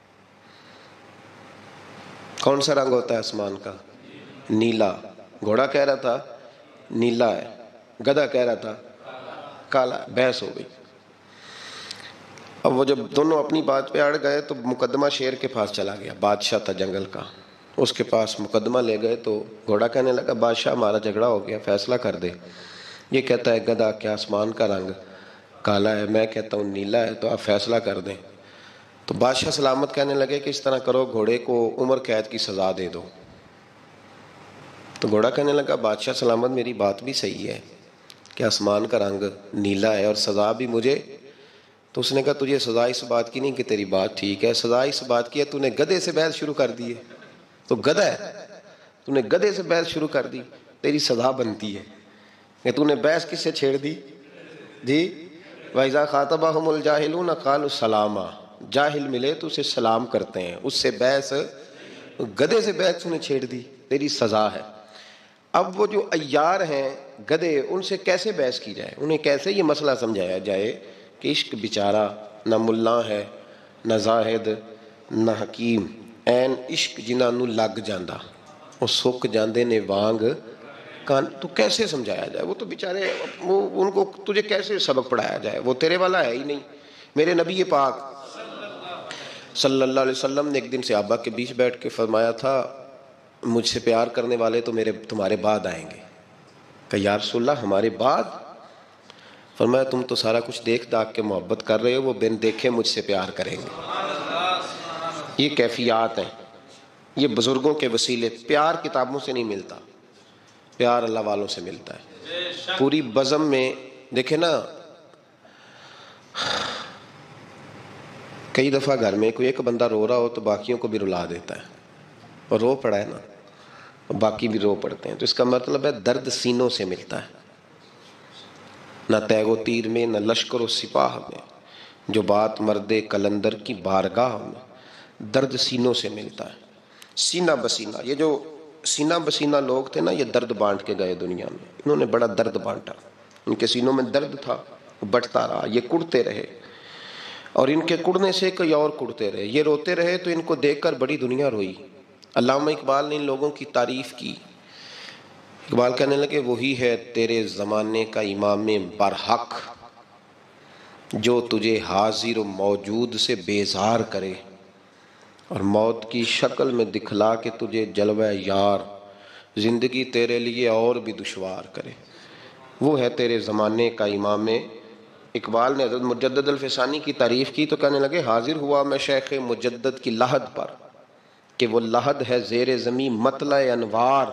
کون سا رنگ ہوتا ہے آسمان کا؟ نیلا۔ گھوڑا کہہ رہا تھا نیلا ہے، گدھا کہہ رہا تھا کالا ہے، بحث ہو گئی۔ اب وہ جب دونوں اپنی بات پہ اڑ گئے تو مقدمہ شیر کے پاس چلا گیا، بادشاہ تھا جنگل کا، اس کے پاس مقدمہ لے گئے تو گھوڑا کہنے لگا بادشاہ ہمارا جھگڑا ہو گیا، فیصلہ کر دے۔ یہ کہتا ہے گدھا کہ آسمان کا رنگ کالا ہے، میں کہتا ہوں نیلا ہے، تو آپ فیصلہ کر دیں۔ تو بادشاہ سلامت کہنے لگے کہ اس طرح کرو، گھوڑے کو عمر قید کی سزا دے دو۔ تو گھوڑا کہنے لگا بادشاہ سلامت میری بات بھی صحیح ہے کہ آسمان کا رنگ نیلا ہے اور سزا بھی مجھے۔ تو اس نے کہا تجھے سزا اس بات کی نہیں کہ تیری بات ٹھیک ہے، سزا اس بات کی ہے تو نے گدھے سے بحث شروع کر دی ہے، تو گدھا ہے، تو نے گدھے سے بحث شروع کر دی، تیری سزا بنتی ہے کہ تو نے بحث کس سے چھیڑ دی؟ جی وَإِذَا خَاطَبَهُمُ الْجَاهِلُونَ قَالُوا سَلَامًا، جاہل ملے تو اسے سلام کرتے ہیں، اس سے بحث، گدھے سے بحث تو نے چھیڑ دی، تیری سزا ہے۔ اب وہ جو عیار ہیں گدھے، ان سے کیسے بحث کی جائے؟ انہیں کیسے یہ مسئلہ سمجھایا جائے کہ عشق بیچارہ نہ ملا ہے نہ زاہد نہ حکیم، این عشق جنہاں نو لگ جاندہ وہ سک جاندے نے وانگ کان، تو کیسے سمجھایا جائے؟ وہ تو بیچارے، وہ ان کو تجھے کیسے سبق پڑھایا جائے؟ وہ تیرے والا ہے ہی نہیں۔ میرے نبی پاک صلی اللہ علیہ وسلم نے ایک دن صحابہ کے بیچ بیٹھ کے فرمایا تھا مجھ سے پیار کرنے والے تو میرے تمہارے بعد آئیں گے۔ کہ یا رسول اللہ ہمارے بعد؟ فرمایا تم تو سارا کچھ دیکھ داکھ کے محبت کر رہے ہو، وہ بن دیکھے مجھ سے پیار کریں گے۔ یہ کیفیات ہیں، یہ بزرگوں کے وسیلے۔ پیار کتابوں سے نہیں ملتا، پیار اللہ والوں سے ملتا ہے۔ پوری بزم میں دیکھیں نا، کئی دفعہ گھر میں کوئی ایک بندہ رو رہا ہو تو باقیوں کو بھی رلا دیتا ہے، اور رو پڑا ہے نا، باقی بھی رو پڑتے ہیں، تو اس کا مطلب ہے درد سینوں سے ملتا ہے۔ نہ تیغ و تیر میں، نہ لشکر و سپاہ میں، جو بات مرد کلندر کی بارگاہ میں، درد سینوں سے ملتا ہے، سینہ بسینہ۔ یہ جو سینہ بسینہ لوگ تھے نا، یہ درد بانٹ کے گئے دنیا میں، انہوں نے بڑا درد بانٹا، ان کے سینوں میں درد تھا، بٹتا رہا، یہ کڑتے رہے، اور ان کے کڑنے سے کوئی اور کڑتے رہے، یہ روتے رہے تو ان کو دیکھ کر بڑی دنیا روئی۔ علامہ اقبال نے ان لوگوں کی تعریف کی، اقبال کہنے لگے وہی ہے تیرے زمانے کا امام برحق، جو تجھے حاضر و موجود سے بیزار کرے اور موت کی شکل میں دکھلا کے تجھے جلوہ یار، زندگی تیرے لیے اور بھی دشوار کرے۔ وہ ہے تیرے زمانے کا امام۔ اقبال نے حضرت مجدد الفسانی کی تعریف کی تو کہنے لگے حاضر ہوا میں شیخ مجدد کی لحد پر کہ وہ لحد ہے زیر زمین مطلع انوار،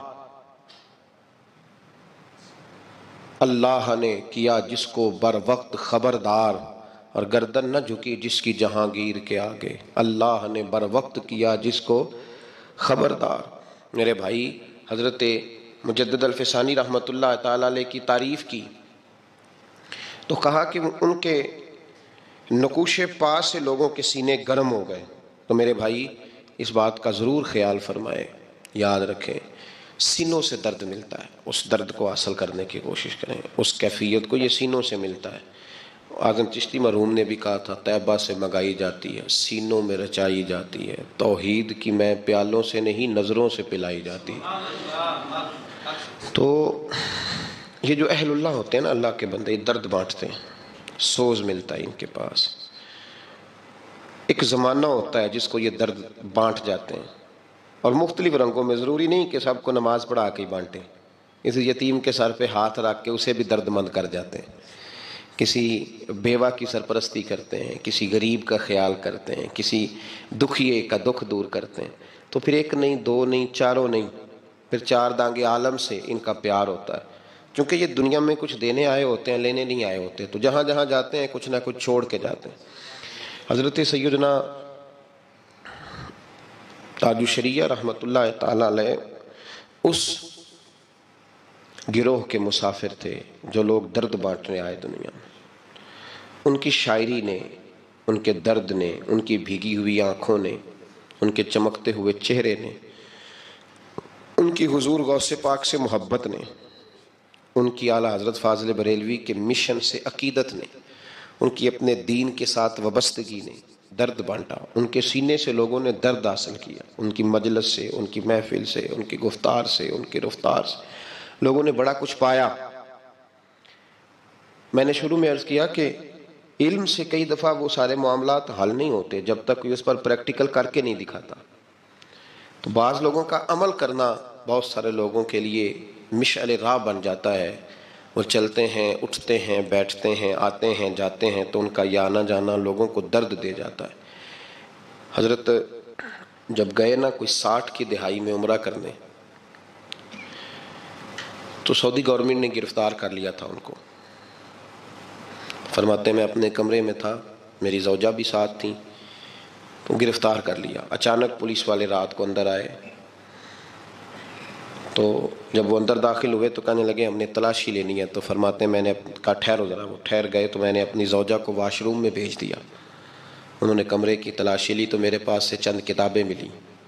اللہ نے کیا جس کو بر وقت خبردار، اور گردن نہ جھکی جس کی جہانگیر کے آگے، اللہ نے بر وقت کیا جس کو خبردار۔ میرے بھائی حضرت مجدد الفسانی رحمۃ اللہ تعالی علیہ کی تعریف کی تو کہا کہ ان کے نقوش پا سے لوگوں کے سینے گرم ہو گئے۔ تو میرے بھائی اس بات کا ضرور خیال فرمائیں، یاد رکھیں، سینوں سے درد ملتا ہے، اس درد کو حاصل کرنے کی کوشش کریں، اس کیفیت کو، یہ سینوں سے ملتا ہے۔ اعظم چشتی مرحوم نے بھی کہا تھا طیبہ سے منگائی جاتی ہے، سینوں میں رچائی جاتی ہے، توحید کی میں پیالوں سے نہیں نظروں سے پلائی جاتی ہے۔ تو یہ جو اہل اللہ ہوتے ہیں نا، اللہ کے بندے، درد بانٹتے ہیں، سوز ملتا ہے ان کے پاس۔ ایک زمانہ ہوتا ہے جس کو یہ درد بانٹ جاتے ہیں، اور مختلف رنگوں میں، ضروری نہیں کہ سب کو نماز پڑھا کے ہی بانٹیں، اس یتیم کے سر پہ ہاتھ رکھ کے اسے بھی درد مند کر جاتے ہیں، کسی بیوہ کی سرپرستی کرتے ہیں، کسی غریب کا خیال کرتے ہیں، کسی دکھیے کا دکھ دور کرتے ہیں۔ تو پھر ایک نہیں، دو نہیں، چاروں نہیں، پھر چار دانگے عالم سے ان کا پیار ہوتا ہے، کیونکہ یہ دنیا میں کچھ دینے آئے ہوتے ہیں، لینے نہیں آئے ہوتے، تو جہاں جہاں جاتے ہیں کچھ نہ کچھ چھوڑ کے جاتے ہیں۔ حضرت سیدنا تاج الشریعہ رحمۃ اللہ تعالی علیہ اس گروہ کے مسافر تھے جو لوگ درد بانٹنے آئے دنیا میں۔ ان کی شاعری نے، ان کے درد نے، ان کی بھیگی ہوئی آنکھوں نے، ان کے چمکتے ہوئے چہرے نے، ان کی حضور غوث پاک سے محبت نے، ان کی اعلیٰ حضرت فاضل بریلوی کے مشن سے عقیدت نے، ان کی اپنے دین کے ساتھ وابستگی نے درد بانٹا۔ ان کے سینے سے لوگوں نے درد حاصل کیا، ان کی مجلس سے، ان کی محفل سے، ان کی گفتار سے، ان کی رفتار سے لوگوں نے بڑا کچھ پایا۔ میں نے شروع میں عرض کیا کہ علم سے کئی دفعہ وہ سارے معاملات حل نہیں ہوتے جب تک کوئی اس پر پریکٹیکل کر کے نہیں دکھاتا۔ تو بعض لوگوں کا عمل کرنا بہت سارے لوگوں کے لیے مشعل راہ بن جاتا ہے، وہ چلتے ہیں، اٹھتے ہیں، بیٹھتے ہیں، آتے ہیں، جاتے ہیں، تو ان کا یہ آنا جانا لوگوں کو درد دے جاتا ہے۔ حضرت جب گئے نا کوئی ساٹھ کی دہائی میں عمرہ کرنے، تو سعودی گورنمنٹ نے گرفتار کر لیا تھا ان کو۔ فرماتے میں اپنے کمرے میں تھا، میری زوجہ بھی ساتھ تھیں، تو گرفتار کر لیا۔ اچانک پولیس والے رات کو اندر آئے، تو جب وہ اندر داخل ہوئے تو کہنے لگے ہم نے تلاشی لینی ہے۔ تو فرماتے ہیں میں نے کہا ٹھہرو ذرا، وہ ٹھہر گئے تو میں نے اپنی زوجہ کو واش روم میں بھیج دیا۔ انہوں نے کمرے کی تلاشی لی تو میرے پاس سے چند کتابیں ملی،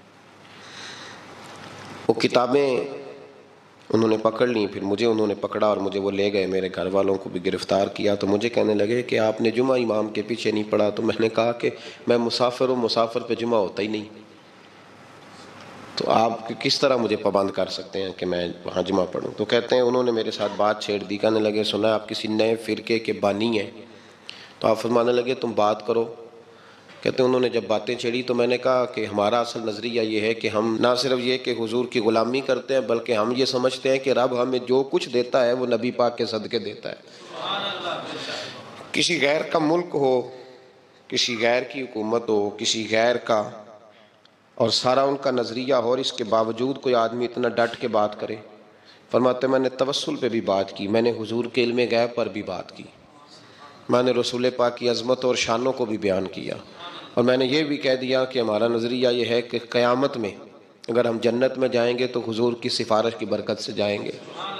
وہ کتابیں انہوں نے پکڑ لیں، پھر مجھے انہوں نے پکڑا اور مجھے وہ لے گئے، میرے گھر والوں کو بھی گرفتار کیا۔ تو مجھے کہنے لگے کہ آپ نے جمعہ امام کے پیچھے نہیں پڑھا۔ تو میں نے کہا کہ میں مسافر ہوں، مسافر پہ جمعہ ہوتا ہی نہیں، تو آپ کس طرح مجھے پابند کر سکتے ہیں کہ میں وہاں جمعہ پڑھوں؟ تو کہتے ہیں انہوں نے میرے ساتھ بات چھیڑ دی، کہنے لگے سنا آپ کسی نئے فرقے کے بانی ہیں؟ تو آپ فرمانے لگے تم بات کرو۔ کہتے ہیں انہوں نے جب باتیں چھیڑی تو میں نے کہا کہ ہمارا اصل نظریہ یہ ہے کہ ہم نہ صرف یہ کہ حضور کی غلامی کرتے ہیں، بلکہ ہم یہ سمجھتے ہیں کہ رب ہمیں جو کچھ دیتا ہے وہ نبی پاک کے صدقے دیتا ہے۔ کسی غیر کا ملک ہو، کسی غیر کی حکومت ہو، کسی غیر کا، اور سارا ان کا نظریہ ہو، اور اس کے باوجود کوئی آدمی اتنا ڈٹ کے بات کرے۔ فرماتے میں نے توسل پہ بھی بات کی، میں نے حضور کے علم غیب پر بھی بات کی، میں نے رسول پاک کی عظمت اور شانوں کو بھی بیان کیا، اور میں نے یہ بھی کہہ دیا کہ ہمارا نظریہ یہ ہے کہ قیامت میں اگر ہم جنت میں جائیں گے تو حضور کی سفارش کی برکت سے جائیں گے۔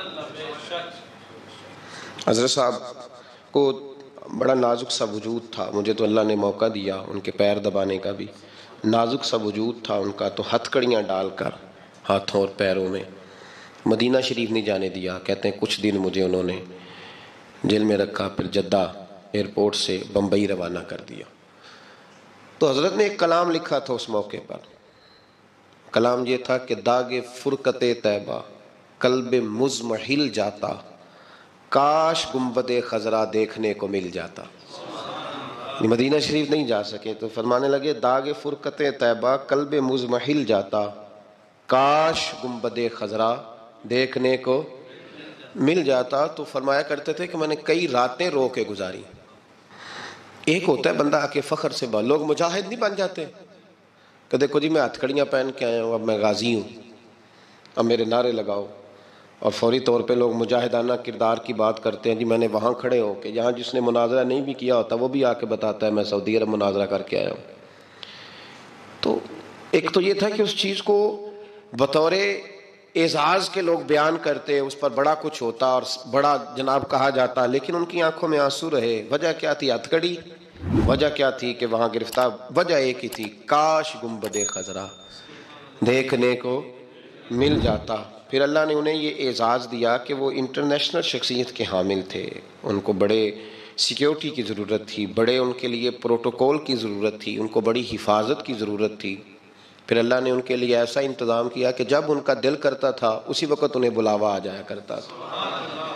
حضرت صاحب کو بڑا نازک سا وجود تھا، مجھے تو اللہ نے موقع دیا ان کے پیر دبانے کا بھی، نازک سا وجود تھا ان کا، تو ہتھکڑیاں ڈال کر ہاتھوں اور پیروں میں مدینہ شریف نہیں جانے دیا۔ کہتے ہیں کچھ دن مجھے انہوں نے جیل میں رکھا، پھر جدہ ایئرپورٹ سے بمبئی روانہ کر دیا۔ تو حضرت نے ایک کلام لکھا تھا اس موقع پر، کلام یہ تھا کہ داغ فرقت طیبہ قلب مضمحل جاتا، کاش گنبد خضرا دیکھنے کو مل جاتا۔ مدینہ شریف نہیں جا سکے تو فرمانے لگے داغ فرقت طیبہ قلب مضمحل جاتا، کاش گنبد خضرا دیکھنے کو مل جاتا۔ تو فرمایا کرتے تھے کہ میں نے کئی راتیں رو کے گزاری۔ ایک ہوتا ہے بندہ آ کے فخر سے بات، لوگ مجاہد نہیں بن جاتے کہ دیکھو جی میں ہتھکڑیاں پہن کے آیا ہوں، اب میں غازی ہوں، اب میرے نعرے لگاؤ، اور فوری طور پہ لوگ مجاہدانہ کردار کی بات کرتے ہیں۔ جی میں نے وہاں کھڑے ہو کہ جہاں جس نے مناظرہ نہیں بھی کیا ہوتا وہ بھی آ کے بتاتا ہے میں سعودی عرب مناظرہ کر کے آیا ہوں۔ تو ایک تو یہ تھا کہ اس چیز کو بطور اعزاز کے لوگ بیان کرتے، اس پر بڑا کچھ ہوتا اور بڑا جناب کہا جاتا، لیکن ان کی آنکھوں میں آنسو رہے۔ وجہ کیا تھی؟ ہتھکڑی۔ وجہ کیا تھی کہ وہاں گرفتار؟ وجہ ایک ہی تھی، کاش گنبد خضرا دیکھنے کو مل جاتا۔ پھر اللہ نے انہیں یہ اعزاز دیا کہ وہ انٹرنیشنل شخصیت کے حامل تھے، ان کو بڑے سیکیورٹی کی ضرورت تھی، بڑے ان کے لیے پروٹوکول کی ضرورت تھی، ان کو بڑی حفاظت کی ضرورت تھی۔ پھر اللہ نے ان کے لیے ایسا انتظام کیا کہ جب ان کا دل کرتا تھا اسی وقت انہیں بلاوا آ جایا کرتا تھا۔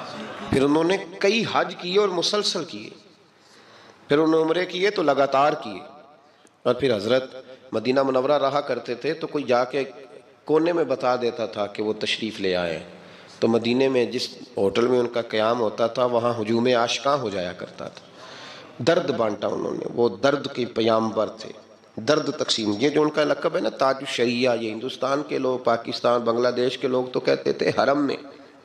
پھر انہوں نے کئی حج کیے اور مسلسل کیے، پھر انہوں نے عمرے کیے تو لگاتار کیے، اور پھر حضرت مدینہ منورہ رہا کرتے تھے تو کوئی جا کے کونے میں بتا دیتا تھا کہ وہ تشریف لے آئے، تو مدینے میں جس ہوٹل میں ان کا قیام ہوتا تھا وہاں ہجوم عاشقاں ہو جایا کرتا تھا۔ درد بانٹا انہوں نے، وہ درد کے پیامبر تھے، درد تقسیم۔ یہ جو ان کا لقب ہے نا تاج الشریعہ، یہ ہندوستان کے لوگ، پاکستان، بنگلہ دیش کے لوگ تو کہتے تھے حرم میں،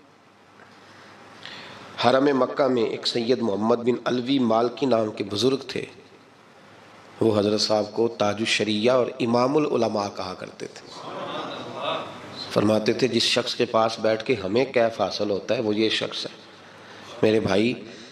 حرم مکہ میں ایک سید محمد بن علوی مالکی نام کے بزرگ تھے، وہ حضرت صاحب کو تاج الشریعہ اور امام العلماء کہا کرتے تھے۔ فرماتے تھے جس شخص کے پاس بیٹھ کے ہمیں کیف حاصل ہوتا ہے وہ یہ شخص ہے۔ میرے بھائی،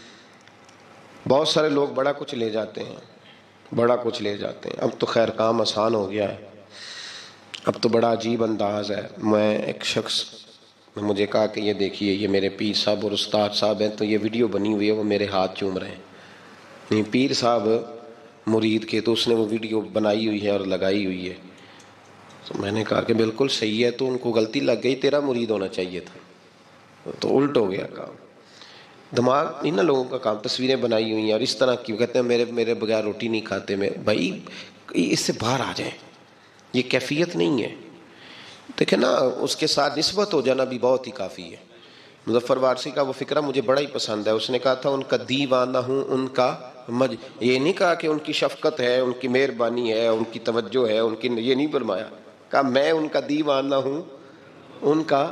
بہت سارے لوگ بڑا کچھ لے جاتے ہیں، بڑا کچھ لے جاتے ہیں۔ اب تو خیر کام آسان ہو گیا ہے، اب تو بڑا عجیب انداز ہے۔ میں ایک شخص نے مجھے کہا کہ یہ دیکھیے، یہ میرے پیر صاحب اور استاد صاحب ہیں، تو یہ ویڈیو بنی ہوئی ہے، وہ میرے ہاتھ چوم رہے ہیں۔ نہیں، پیر صاحب مرید کے، تو اس نے وہ ویڈیو بنائی ہوئی ہے اور لگائی ہوئی ہے۔ تو میں نے کہا کہ بالکل صحیح ہے، تو ان کو غلطی لگ گئی، تیرا مرید ہونا چاہیے تھا، تو الٹ ہو گیا کام۔ دماغ ان لوگوں کا کام، تصویریں بنائی ہوئی ہیں اور اس طرح کیوں کہتے ہیں میرے میرے بغیر روٹی نہیں کھاتے میں۔ بھائی اس سے باہر آ جائیں، یہ کیفیت نہیں ہے۔ دیکھیں نا، اس کے ساتھ نسبت ہو جانا بھی بہت ہی کافی ہے۔ مظفر وارثی کا وہ فقرہ مجھے بڑا ہی پسند ہے، اس نے کہا تھا ان کا دیوانہ ہوں، ان کا مج یہ نہیں کہا کہ ان کی شفقت ہے، ان کی مہربانی ہے، ان کی توجہ ہے، ان کی، یہ نہیں فرمایا، کہا میں ان کا دیوانہ ہوں، ان کا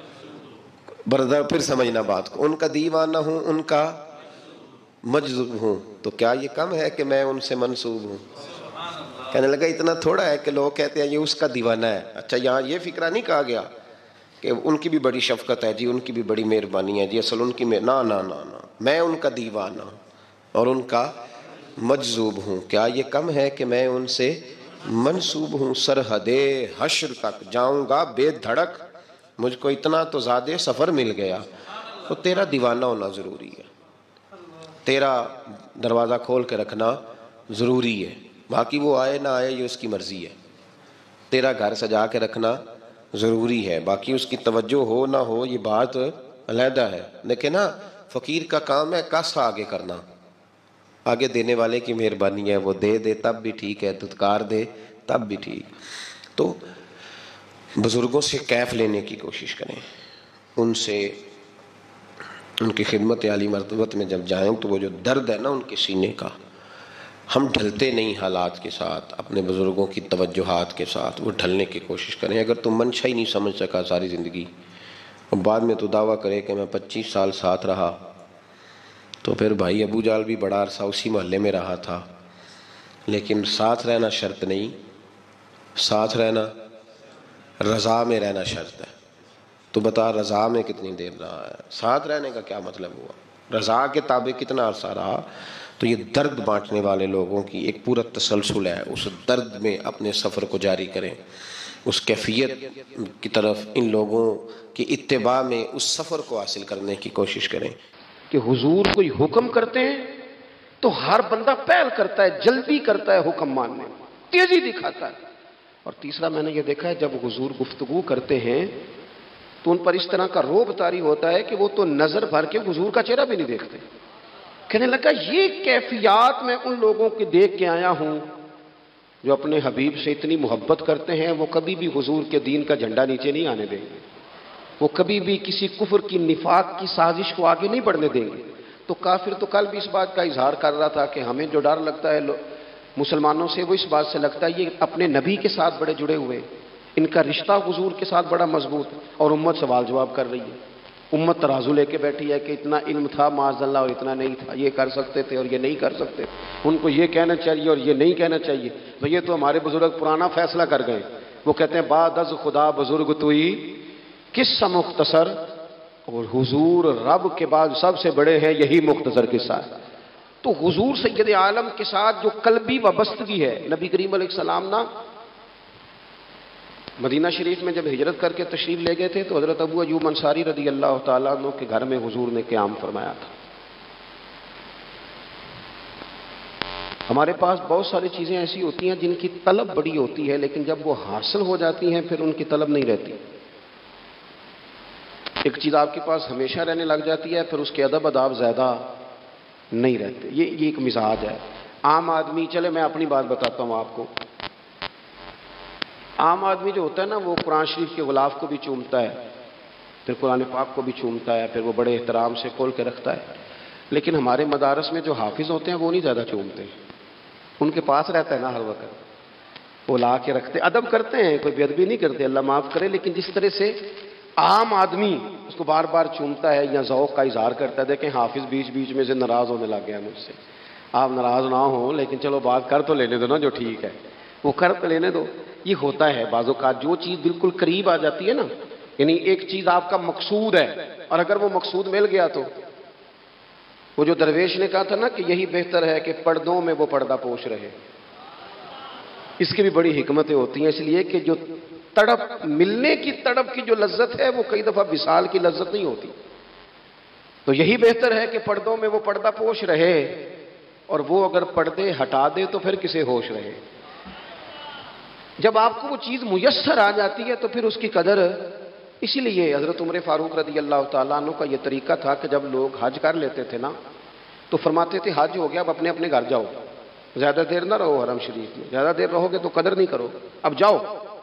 بردر، پھر سمجھنا بات کو، ان کا دیوانہ ہوں، ان کا مجذوب ہوں، تو کیا یہ کم ہے کہ میں ان سے منسوب ہوں؟ کہنے لگا اتنا تھوڑا ہے کہ لوگ کہتے ہیں یہ اس کا دیوانہ ہے۔ اچھا، یہاں یہ فکرہ نہیں کہا گیا کہ ان کی بھی بڑی شفقت ہے جی، ان کی بھی بڑی مہربانی ہے جی، اصل ان کی نا نا نا نا میں ان کا دیوانہ ہوں اور ان کا مجذوب ہوں، کیا یہ کم ہے کہ میں ان سے منسوب ہوں؟ سرحد حشر تک جاؤں گا بے دھڑک، مجھ کو اتنا تو زیادہ سفر مل گیا۔ تو تیرا دیوانہ ہونا ضروری ہے، تیرا دروازہ کھول کے رکھنا ضروری ہے، باقی وہ آئے نہ آئے یہ اس کی مرضی ہے۔ تیرا گھر سجا کے رکھنا ضروری ہے، باقی اس کی توجہ ہو نہ ہو یہ بات علیحدہ ہے۔ لیکن نا فقیر کا کام ہے کس آگے کرنا، آگے دینے والے کی مہربانی ہے، وہ دے دے تب بھی ٹھیک ہے، دھتکار دے تب بھی ٹھیک۔ تو بزرگوں سے کیف لینے کی کوشش کریں، ان سے، ان کی خدمت عالی مرتبت میں جب جائیں تو وہ جو درد ہے نا ان کے سینے کا، ہم ڈھلتے نہیں حالات کے ساتھ، اپنے بزرگوں کی توجہات کے ساتھ وہ ڈھلنے کی کوشش کریں۔ اگر تم منشا ہی نہیں سمجھ سکا ساری زندگی اور بعد میں تو دعویٰ کرے کہ میں پچیس سال ساتھ رہا، تو پھر بھائی ابو جال بھی بڑا عرصہ اسی محلے میں رہا تھا، لیکن ساتھ رہنا شرط نہیں، ساتھ رہنا رضا میں رہنا شرط ہے۔ تو بتا رضا میں کتنی دیر رہا ہے؟ ساتھ رہنے کا کیا مطلب ہوا؟ رضا کے تابع کتنا عرصہ رہا؟ تو یہ درد بانٹنے والے لوگوں کی ایک پورا تسلسل ہے، اس درد میں اپنے سفر کو جاری کریں، اس کیفیت کی طرف ان لوگوں کی اتباع میں اس سفر کو حاصل کرنے کی کوشش کریں کہ حضور کوئی حکم کرتے ہیں تو ہر بندہ پہل کرتا ہے، جلدی کرتا ہے حکم ماننے میں، تیزی دکھاتا ہے۔ اور تیسرا میں نے یہ دیکھا ہے جب حضور گفتگو کرتے ہیں تو ان پر اس طرح کا روب طاری ہوتا ہے کہ وہ تو نظر بھر کے حضور کا چہرہ بھی نہیں دیکھتے۔ کہنے لگا یہ کیفیات میں ان لوگوں کی دیکھ کے آیا ہوں جو اپنے حبیب سے اتنی محبت کرتے ہیں، وہ کبھی بھی حضور کے دین کا جھنڈا نیچے نہیں آنے دیں گے، وہ کبھی بھی کسی کفر کی نفاق کی سازش کو آگے نہیں بڑھنے دیں گے۔ تو کافر تو کل بھی اس بات کا اظہار کر رہا تھا کہ ہمیں جو ڈر لگتا ہے مسلمانوں سے، وہ اس بات سے لگتا ہے یہ اپنے نبی کے ساتھ بڑے جڑے ہوئے، ان کا رشتہ حضور کے ساتھ بڑا مضبوط، اور امت سوال جواب کر رہی ہے، امت ترازو لے کے بیٹھی ہے کہ اتنا علم تھا معاذ اللہ اور اتنا نہیں تھا، یہ کر سکتے تھے اور یہ نہیں کر سکتے، ان کو یہ کہنا چاہیے اور یہ نہیں کہنا چاہیے۔ بھئی یہ تو ہمارے بزرگ پرانا فیصلہ کر گئے، وہ کہتے ہیں بعد از خدا بزرگ توئی قصہ مختصر، اور حضور رب کے بعد سب سے بڑے ہیں، یہی مختصر قصہ ہے۔ تو حضور سید عالم کے ساتھ جو قلبی وابستگی ہے، نبی کریم علیہ السلام نا مدینہ شریف میں جب ہجرت کر کے تشریف لے گئے تھے تو حضرت ابو ایوب انصاری رضی اللہ تعالیٰ عنہ کے گھر میں حضور نے قیام فرمایا تھا۔ ہمارے پاس بہت ساری چیزیں ایسی ہوتی ہیں جن کی طلب بڑی ہوتی ہے، لیکن جب وہ حاصل ہو جاتی ہیں پھر ان کی طلب نہیں رہتی۔ ایک چیز آپ کے پاس ہمیشہ رہنے لگ جاتی ہے، پھر اس کے ادب اداب زیادہ نہیں رہتے. یہ یہ ایک مزاج ہے. عام آدمی، چلے میں اپنی بات بتاتا ہوں آپ کو. عام آدمی جو ہوتا ہے نا، وہ قرآن شریف کے غلاف کو بھی چومتا ہے، پھر قرآن پاک کو بھی چومتا ہے، پھر وہ بڑے احترام سے کھول کے رکھتا ہے. لیکن ہمارے مدارس میں جو حافظ ہوتے ہیں وہ نہیں زیادہ چومتے، ان کے پاس رہتا ہے نا ہر وقت، وہ لا کے رکھتے. ادب کرتے ہیں، کوئی بے ادبی نہیں کرتے، اللہ معاف کرے. لیکن جس طرح سے عام آدمی اس کو بار بار چومتا ہے یا ذوق کا اظہار کرتا ہے، دیکھیں حافظ بیچ بیچ میں سے ناراض ہونے لگ گیا مجھ سے. آپ ناراض نہ ہوں، لیکن چلو بات کر تو لینے دو نا، جو ٹھیک ہے وہ کر تو لینے دو. یہ ہوتا ہے بعض اوقات، جو چیز بالکل قریب آ جاتی ہے نا، یعنی ایک چیز آپ کا مقصود ہے اور اگر وہ مقصود مل گیا تو، وہ جو درویش نے کہا تھا نا کہ یہی بہتر ہے کہ پردوں میں وہ پردہ پوش رہے، اس کی بھی بڑی حکمتیں ہوتی ہیں. اس لیے کہ جو تڑپ، ملنے کی تڑپ کی جو لذت ہے وہ کئی دفعہ وصال کی لذت نہیں ہوتی. تو یہی بہتر ہے کہ پردوں میں وہ پردہ پوش رہے، اور وہ اگر پردے ہٹا دے تو پھر کسے ہوش رہے. جب آپ کو وہ چیز میسر آ جاتی ہے تو پھر اس کی قدر. اسی لیے حضرت عمر فاروق رضی اللہ تعالیٰ عنہ کا یہ طریقہ تھا کہ جب لوگ حج کر لیتے تھے نا تو فرماتے تھے حج ہو گیا، اب اپنے اپنے گھر جاؤ، زیادہ دیر نہ رہو حرم شریف میں، زیادہ دیر رہو گے تو قدر نہیں کرو، اب جاؤ.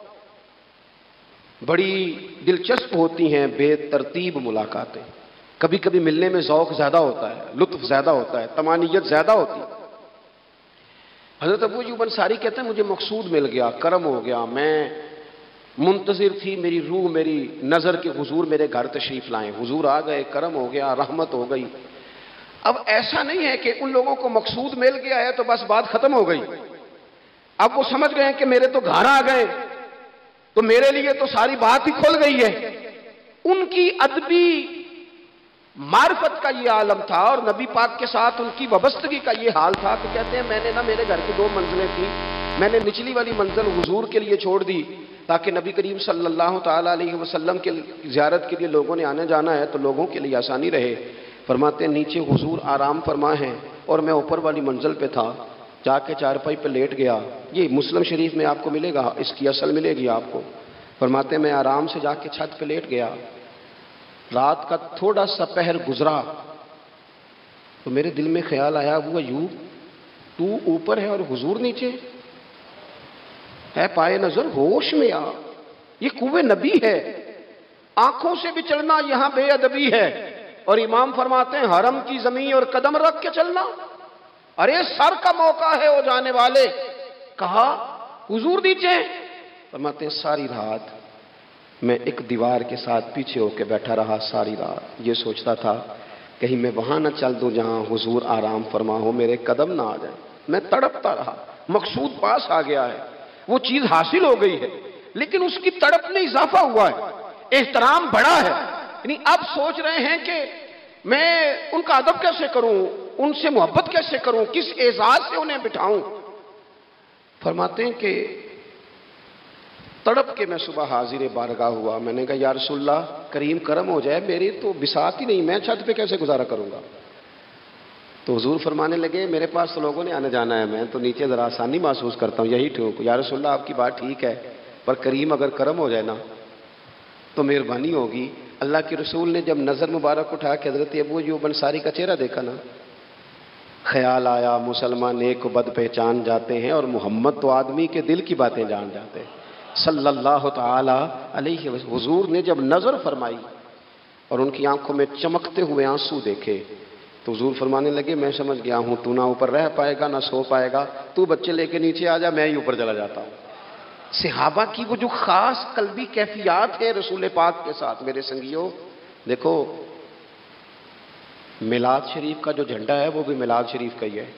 بڑی دلچسپ ہوتی ہیں بے ترتیب ملاقاتیں. کبھی کبھی ملنے میں ذوق زیادہ ہوتا ہے، لطف زیادہ ہوتا ہے، طمانینت زیادہ ہوتی ہے. حضرت ابو ایوب انصاری کہتے ہیں مجھے مقصود مل گیا، کرم ہو گیا، میں منتظر تھی، میری روح میری نظر کے حضور میرے گھر تشریف لائیں، حضور آ گئے، کرم ہو گیا، رحمت ہو گئی. اب ایسا نہیں ہے کہ ان لوگوں کو مقصود مل گیا ہے تو بس بات ختم ہو گئی. اب وہ سمجھ گئے کہ میرے تو گھر آ گئے تو میرے لیے تو ساری بات ہی کھل گئی ہے. ان کی ادبی معرفت کا یہ عالم تھا اور نبی پاک کے ساتھ ان کی وابستگی کا یہ حال تھا کہ کہتے ہیں میں نے نا، میرے گھر کی دو منزلیں تھیں، میں نے نچلی والی منزل حضور کے لیے چھوڑ دی تاکہ نبی کریم صلی اللہ تعالیٰ علیہ وسلم کے زیارت کے لیے لوگوں نے آنے جانا ہے تو لوگوں کے لیے آسانی رہے. فرماتے ہیں نیچے حضور آرام فرما ہیں اور میں اوپر والی منزل پہ تھا، جا کے چارپائی پہ لیٹ گیا. یہ مسلم شریف میں آپ کو ملے گا، اس کی اصل ملے گی آپ کو. فرماتے ہیں میں آرام سے جا کے چھت پہ لیٹ گیا، رات کا تھوڑا سا پہر گزرا تو میرے دل میں خیال آیا وہ ایوب تو اوپر ہے اور حضور نیچے ہے، پائے نظر ہوش میں آ. یہ کوہ نبی ہے، آنکھوں سے بھی چلنا یہاں بے ادبی ہے. اور امام فرماتے ہیں حرم کی زمین اور قدم رکھ کے چلنا، ارے سر کا موقع ہے وہ جانے والے. کہا حضور نیچے. فرماتے ہیں ساری رات میں ایک دیوار کے ساتھ پیچھے ہو کے بیٹھا رہا، ساری رات یہ سوچتا تھا کہیں میں وہاں نہ چل دوں جہاں حضور آرام فرما ہو، میرے قدم نہ آ جائیں. میں تڑپتا رہا. مقصود پاس آ گیا ہے، وہ چیز حاصل ہو گئی ہے، لیکن اس کی تڑپ میں اضافہ ہوا ہے، احترام بڑا ہے. یعنی اب سوچ رہے ہیں کہ میں ان کا ادب کیسے کروں، ان سے محبت کیسے کروں، کس اعزاز سے انہیں بٹھاؤں. فرماتے ہیں کہ تڑپ کے میں صبح حاضر بارگاہ ہوا. میں نے کہا یا رسول اللہ کریم کرم ہو جائے، میری تو بساط ہی نہیں، میں چھت پہ کیسے گزارا کروں گا. تو حضور فرمانے لگے میرے پاس تو لوگوں نے آنے جانا ہے، میں تو نیچے ذرا آسانی محسوس کرتا ہوں، یہی ٹھیک. یا رسول اللہ آپ کی بات ٹھیک ہے، پر کریم اگر کرم ہو جائے نا تو مہربانی ہوگی. اللہ کے رسول نے جب نظر مبارک اٹھا کے حضرت ابو ایوب انصاری کا چہرہ دیکھا نا، خیال آیا مسلمان نیک و بد پہچان جاتے ہیں اور محمد تو آدمی کے دل کی باتیں جان جاتے ہیں صلی اللہ تعالی علیہ وسلم. حضور نے جب نظر فرمائی اور ان کی آنکھوں میں چمکتے ہوئے آنسو دیکھے تو حضور فرمانے لگے میں سمجھ گیا ہوں تو نہ اوپر رہ پائے گا نہ سو پائے گا، تو بچے لے کے نیچے آ جا، میں ہی اوپر چلا جاتا ہوں. صحابہ کی وہ جو خاص قلبی کیفیات ہے رسول پاک کے ساتھ. میرے سنگیوں دیکھو، میلاد شریف کا جو جھنڈا ہے وہ بھی میلاد شریف کا ہی ہے،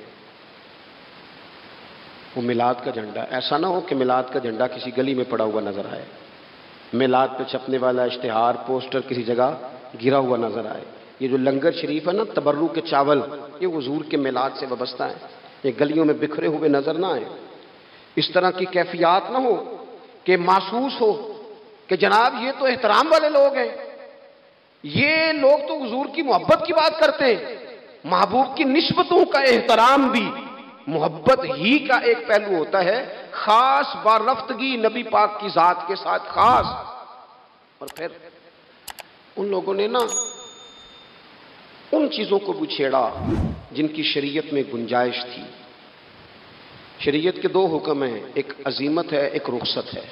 وہ میلاد کا جھنڈا. ایسا نہ ہو کہ میلاد کا جھنڈا کسی گلی میں پڑا ہوا نظر آئے، میلاد پہ چھپنے والا اشتہار پوسٹر کسی جگہ گرا ہوا نظر آئے. یہ جو لنگر شریف ہے نا، تبرک کے چاول، یہ حضور کے میلاد سے وابستہ ہے، یہ گلیوں میں بکھرے ہوئے نظر نہ آئے. اس طرح کی کیفیات نہ ہو کہ محسوس ہو کہ جناب یہ تو احترام والے لوگ ہیں، یہ لوگ تو حضور کی محبت کی بات کرتے ہیں. محبوب کی نسبتوں کا احترام بھی محبت ہی کا ایک پہلو ہوتا ہے، خاص بارفتگی نبی پاک کی ذات کے ساتھ خاص. اور پھر ان لوگوں نے نا ان چیزوں کو بھی چھیڑا جن کی شریعت میں گنجائش تھی۔ شریعت کے دو حکم ہیں، ایک عزیمت ہے، ایک رخصت ہے۔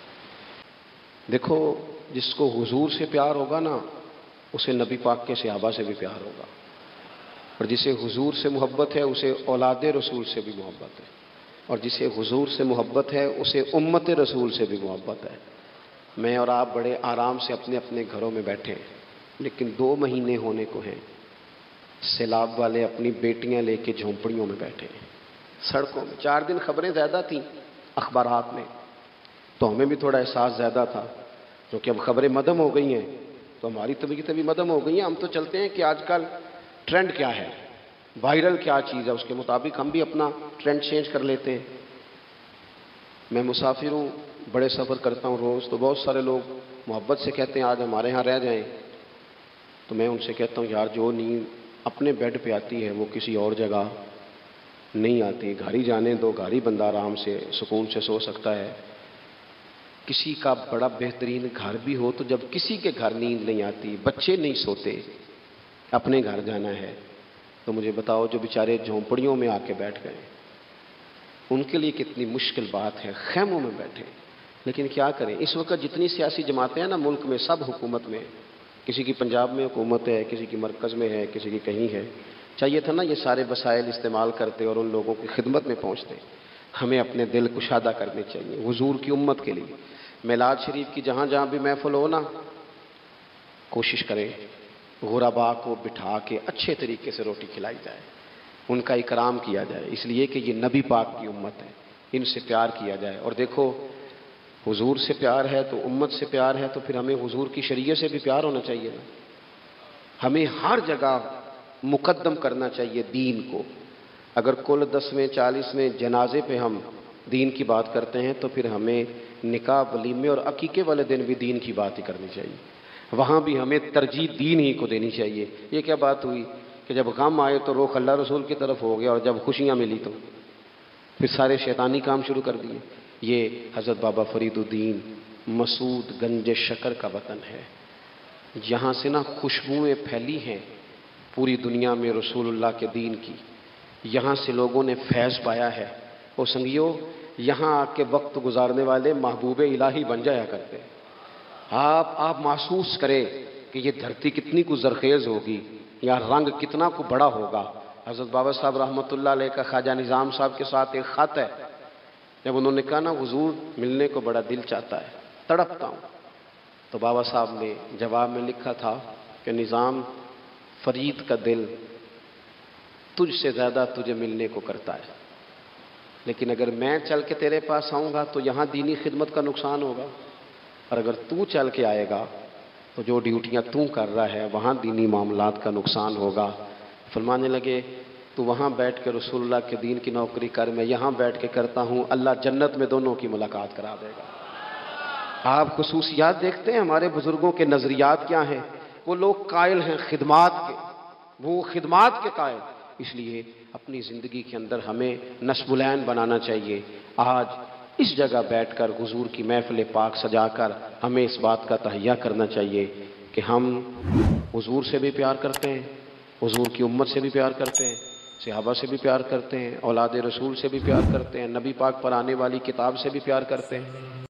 دیکھو، جس کو حضور سے پیار ہوگا نا، اسے نبی پاک کے صحابہ سے بھی پیار ہوگا، اور جسے حضور سے محبت ہے اسے اولاد رسول سے بھی محبت ہے، اور جسے حضور سے محبت ہے اسے امت رسول سے بھی محبت ہے۔ میں اور آپ بڑے آرام سے اپنے اپنے گھروں میں بیٹھے ہیں، لیکن دو مہینے ہونے کو ہیں، سیلاب والے اپنی بیٹیاں لے کے جھونپڑیوں میں بیٹھے ہیں، سڑکوں میں۔ چار دن خبریں زیادہ تھیں اخبارات میں، تو ہمیں بھی تھوڑا احساس زیادہ تھا، کیونکہ اب خبریں مدھم ہو گئی ہیں تو ہماری طبیعت بھی مدھم ہو گئی ہیں۔ ہم تو چلتے ہیں کہ آج کل ٹرینڈ کیا ہے، وائرل کیا چیز ہے، اس کے مطابق ہم بھی اپنا ٹرینڈ چینج کر لیتے ہیں۔ میں مسافر ہوں، بڑے سفر کرتا ہوں روز، تو بہت سارے لوگ محبت سے کہتے ہیں آج ہمارے ہاں رہ جائیں، تو میں ان سے کہتا ہوں یار جو نیند اپنے بیڈ پہ آتی ہے وہ کسی اور جگہ نہیں آتی، گھر ہی جانے دو، گھر ہی بندہ آرام سے سکون سے سو سکتا ہے۔ کسی کا بڑا بہترین گھر بھی ہو تو جب کسی کے گھر نیند نہیں آتی، بچے نہیں سوتے، اپنے گھر جانا ہے، تو مجھے بتاؤ جو بیچارے جھونپڑیوں میں آ کے بیٹھ گئے ان کے لیے کتنی مشکل بات ہے، خیموں میں بیٹھے۔ لیکن کیا کریں، اس وقت جتنی سیاسی جماعتیں ہیں نا ملک میں، سب حکومت میں، کسی کی پنجاب میں حکومت ہے، کسی کی مرکز میں ہے، کسی کی کہیں ہے۔ چاہیے تھا نا یہ سارے وسائل استعمال کرتے اور ان لوگوں کی خدمت میں پہنچتے۔ ہمیں اپنے دل کشادہ کرنے چاہیے حضور کی امت کے لیے۔ میلاد شریف کی جہاں جہاں بھی محفل ہو نا، کوشش کریں غربا کو بٹھا کے اچھے طریقے سے روٹی کھلائی جائے، ان کا اکرام کیا جائے، اس لیے کہ یہ نبی پاک کی امت ہے، ان سے پیار کیا جائے۔ اور دیکھو، حضور سے پیار ہے تو امت سے پیار ہے، تو پھر ہمیں حضور کی شریعت سے بھی پیار ہونا چاہیے نا۔ ہمیں ہر جگہ مقدم کرنا چاہیے دین کو۔ اگر کل دسویں چالیسویں جنازے پہ ہم دین کی بات کرتے ہیں تو پھر ہمیں نکاح، ولیمے اور عقیقے والے دن بھی دین کی بات ہی کرنی چاہیے، وہاں بھی ہمیں ترجیح دین ہی کو دینی چاہیے۔ یہ کیا بات ہوئی کہ جب غم آئے تو رخ اللہ رسول کی طرف ہو گیا، اور جب خوشیاں ملی تو پھر سارے شیطانی کام شروع کر دیے۔ یہ حضرت بابا فرید الدین مسعود گنج شکر کا وطن ہے، یہاں سے نا خوشبوئیں پھیلی ہیں پوری دنیا میں رسول اللہ کے دین کی، یہاں سے لوگوں نے فیض پایا ہے۔ اور سنگیو، یہاں آ کے وقت گزارنے والے محبوب الہی بن جایا کرتے ہیں۔ آپ آپ محسوس کریں کہ یہ دھرتی کتنی کو زرخیز ہوگی، یا رنگ کتنا کو بڑا ہوگا۔ حضرت بابا صاحب رحمۃ اللہ علیہ کا خواجہ نظام صاحب کے ساتھ ایک خط ہے، جب انہوں نے کہا نا حضور ملنے کو بڑا دل چاہتا ہے، تڑپتا ہوں، تو بابا صاحب نے جواب میں لکھا تھا کہ نظام، فرید کا دل تجھ سے زیادہ تجھے ملنے کو کرتا ہے، لیکن اگر میں چل کے تیرے پاس آؤں گا تو یہاں دینی خدمت کا نقصان ہوگا، اور اگر تو چل کے آئے گا تو جو ڈیوٹیاں تو کر رہا ہے وہاں دینی معاملات کا نقصان ہوگا۔ فرمانے لگے تو وہاں بیٹھ کے رسول اللہ کے دین کی نوکری کر، میں یہاں بیٹھ کے کرتا ہوں، اللہ جنت میں دونوں کی ملاقات کرا دے گا۔ آپ خصوصیات دیکھتے ہیں ہمارے بزرگوں کے نظریات کیا ہیں، وہ لوگ قائل ہیں خدمات کے، وہ خدمات کے قائل، اس لیے اپنی زندگی کے اندر ہمیں نصب العین بنانا چاہیے۔ آج اس جگہ بیٹھ کر حضور کی محفل پاک سجا کر ہمیں اس بات کا تہیہ کرنا چاہیے کہ ہم حضور سے بھی پیار کرتے ہیں، حضور کی امت سے بھی پیار کرتے ہیں، صحابہ سے بھی پیار کرتے ہیں، اولاد رسول سے بھی پیار کرتے ہیں، نبی پاک پر آنے والی کتاب سے بھی پیار کرتے ہیں۔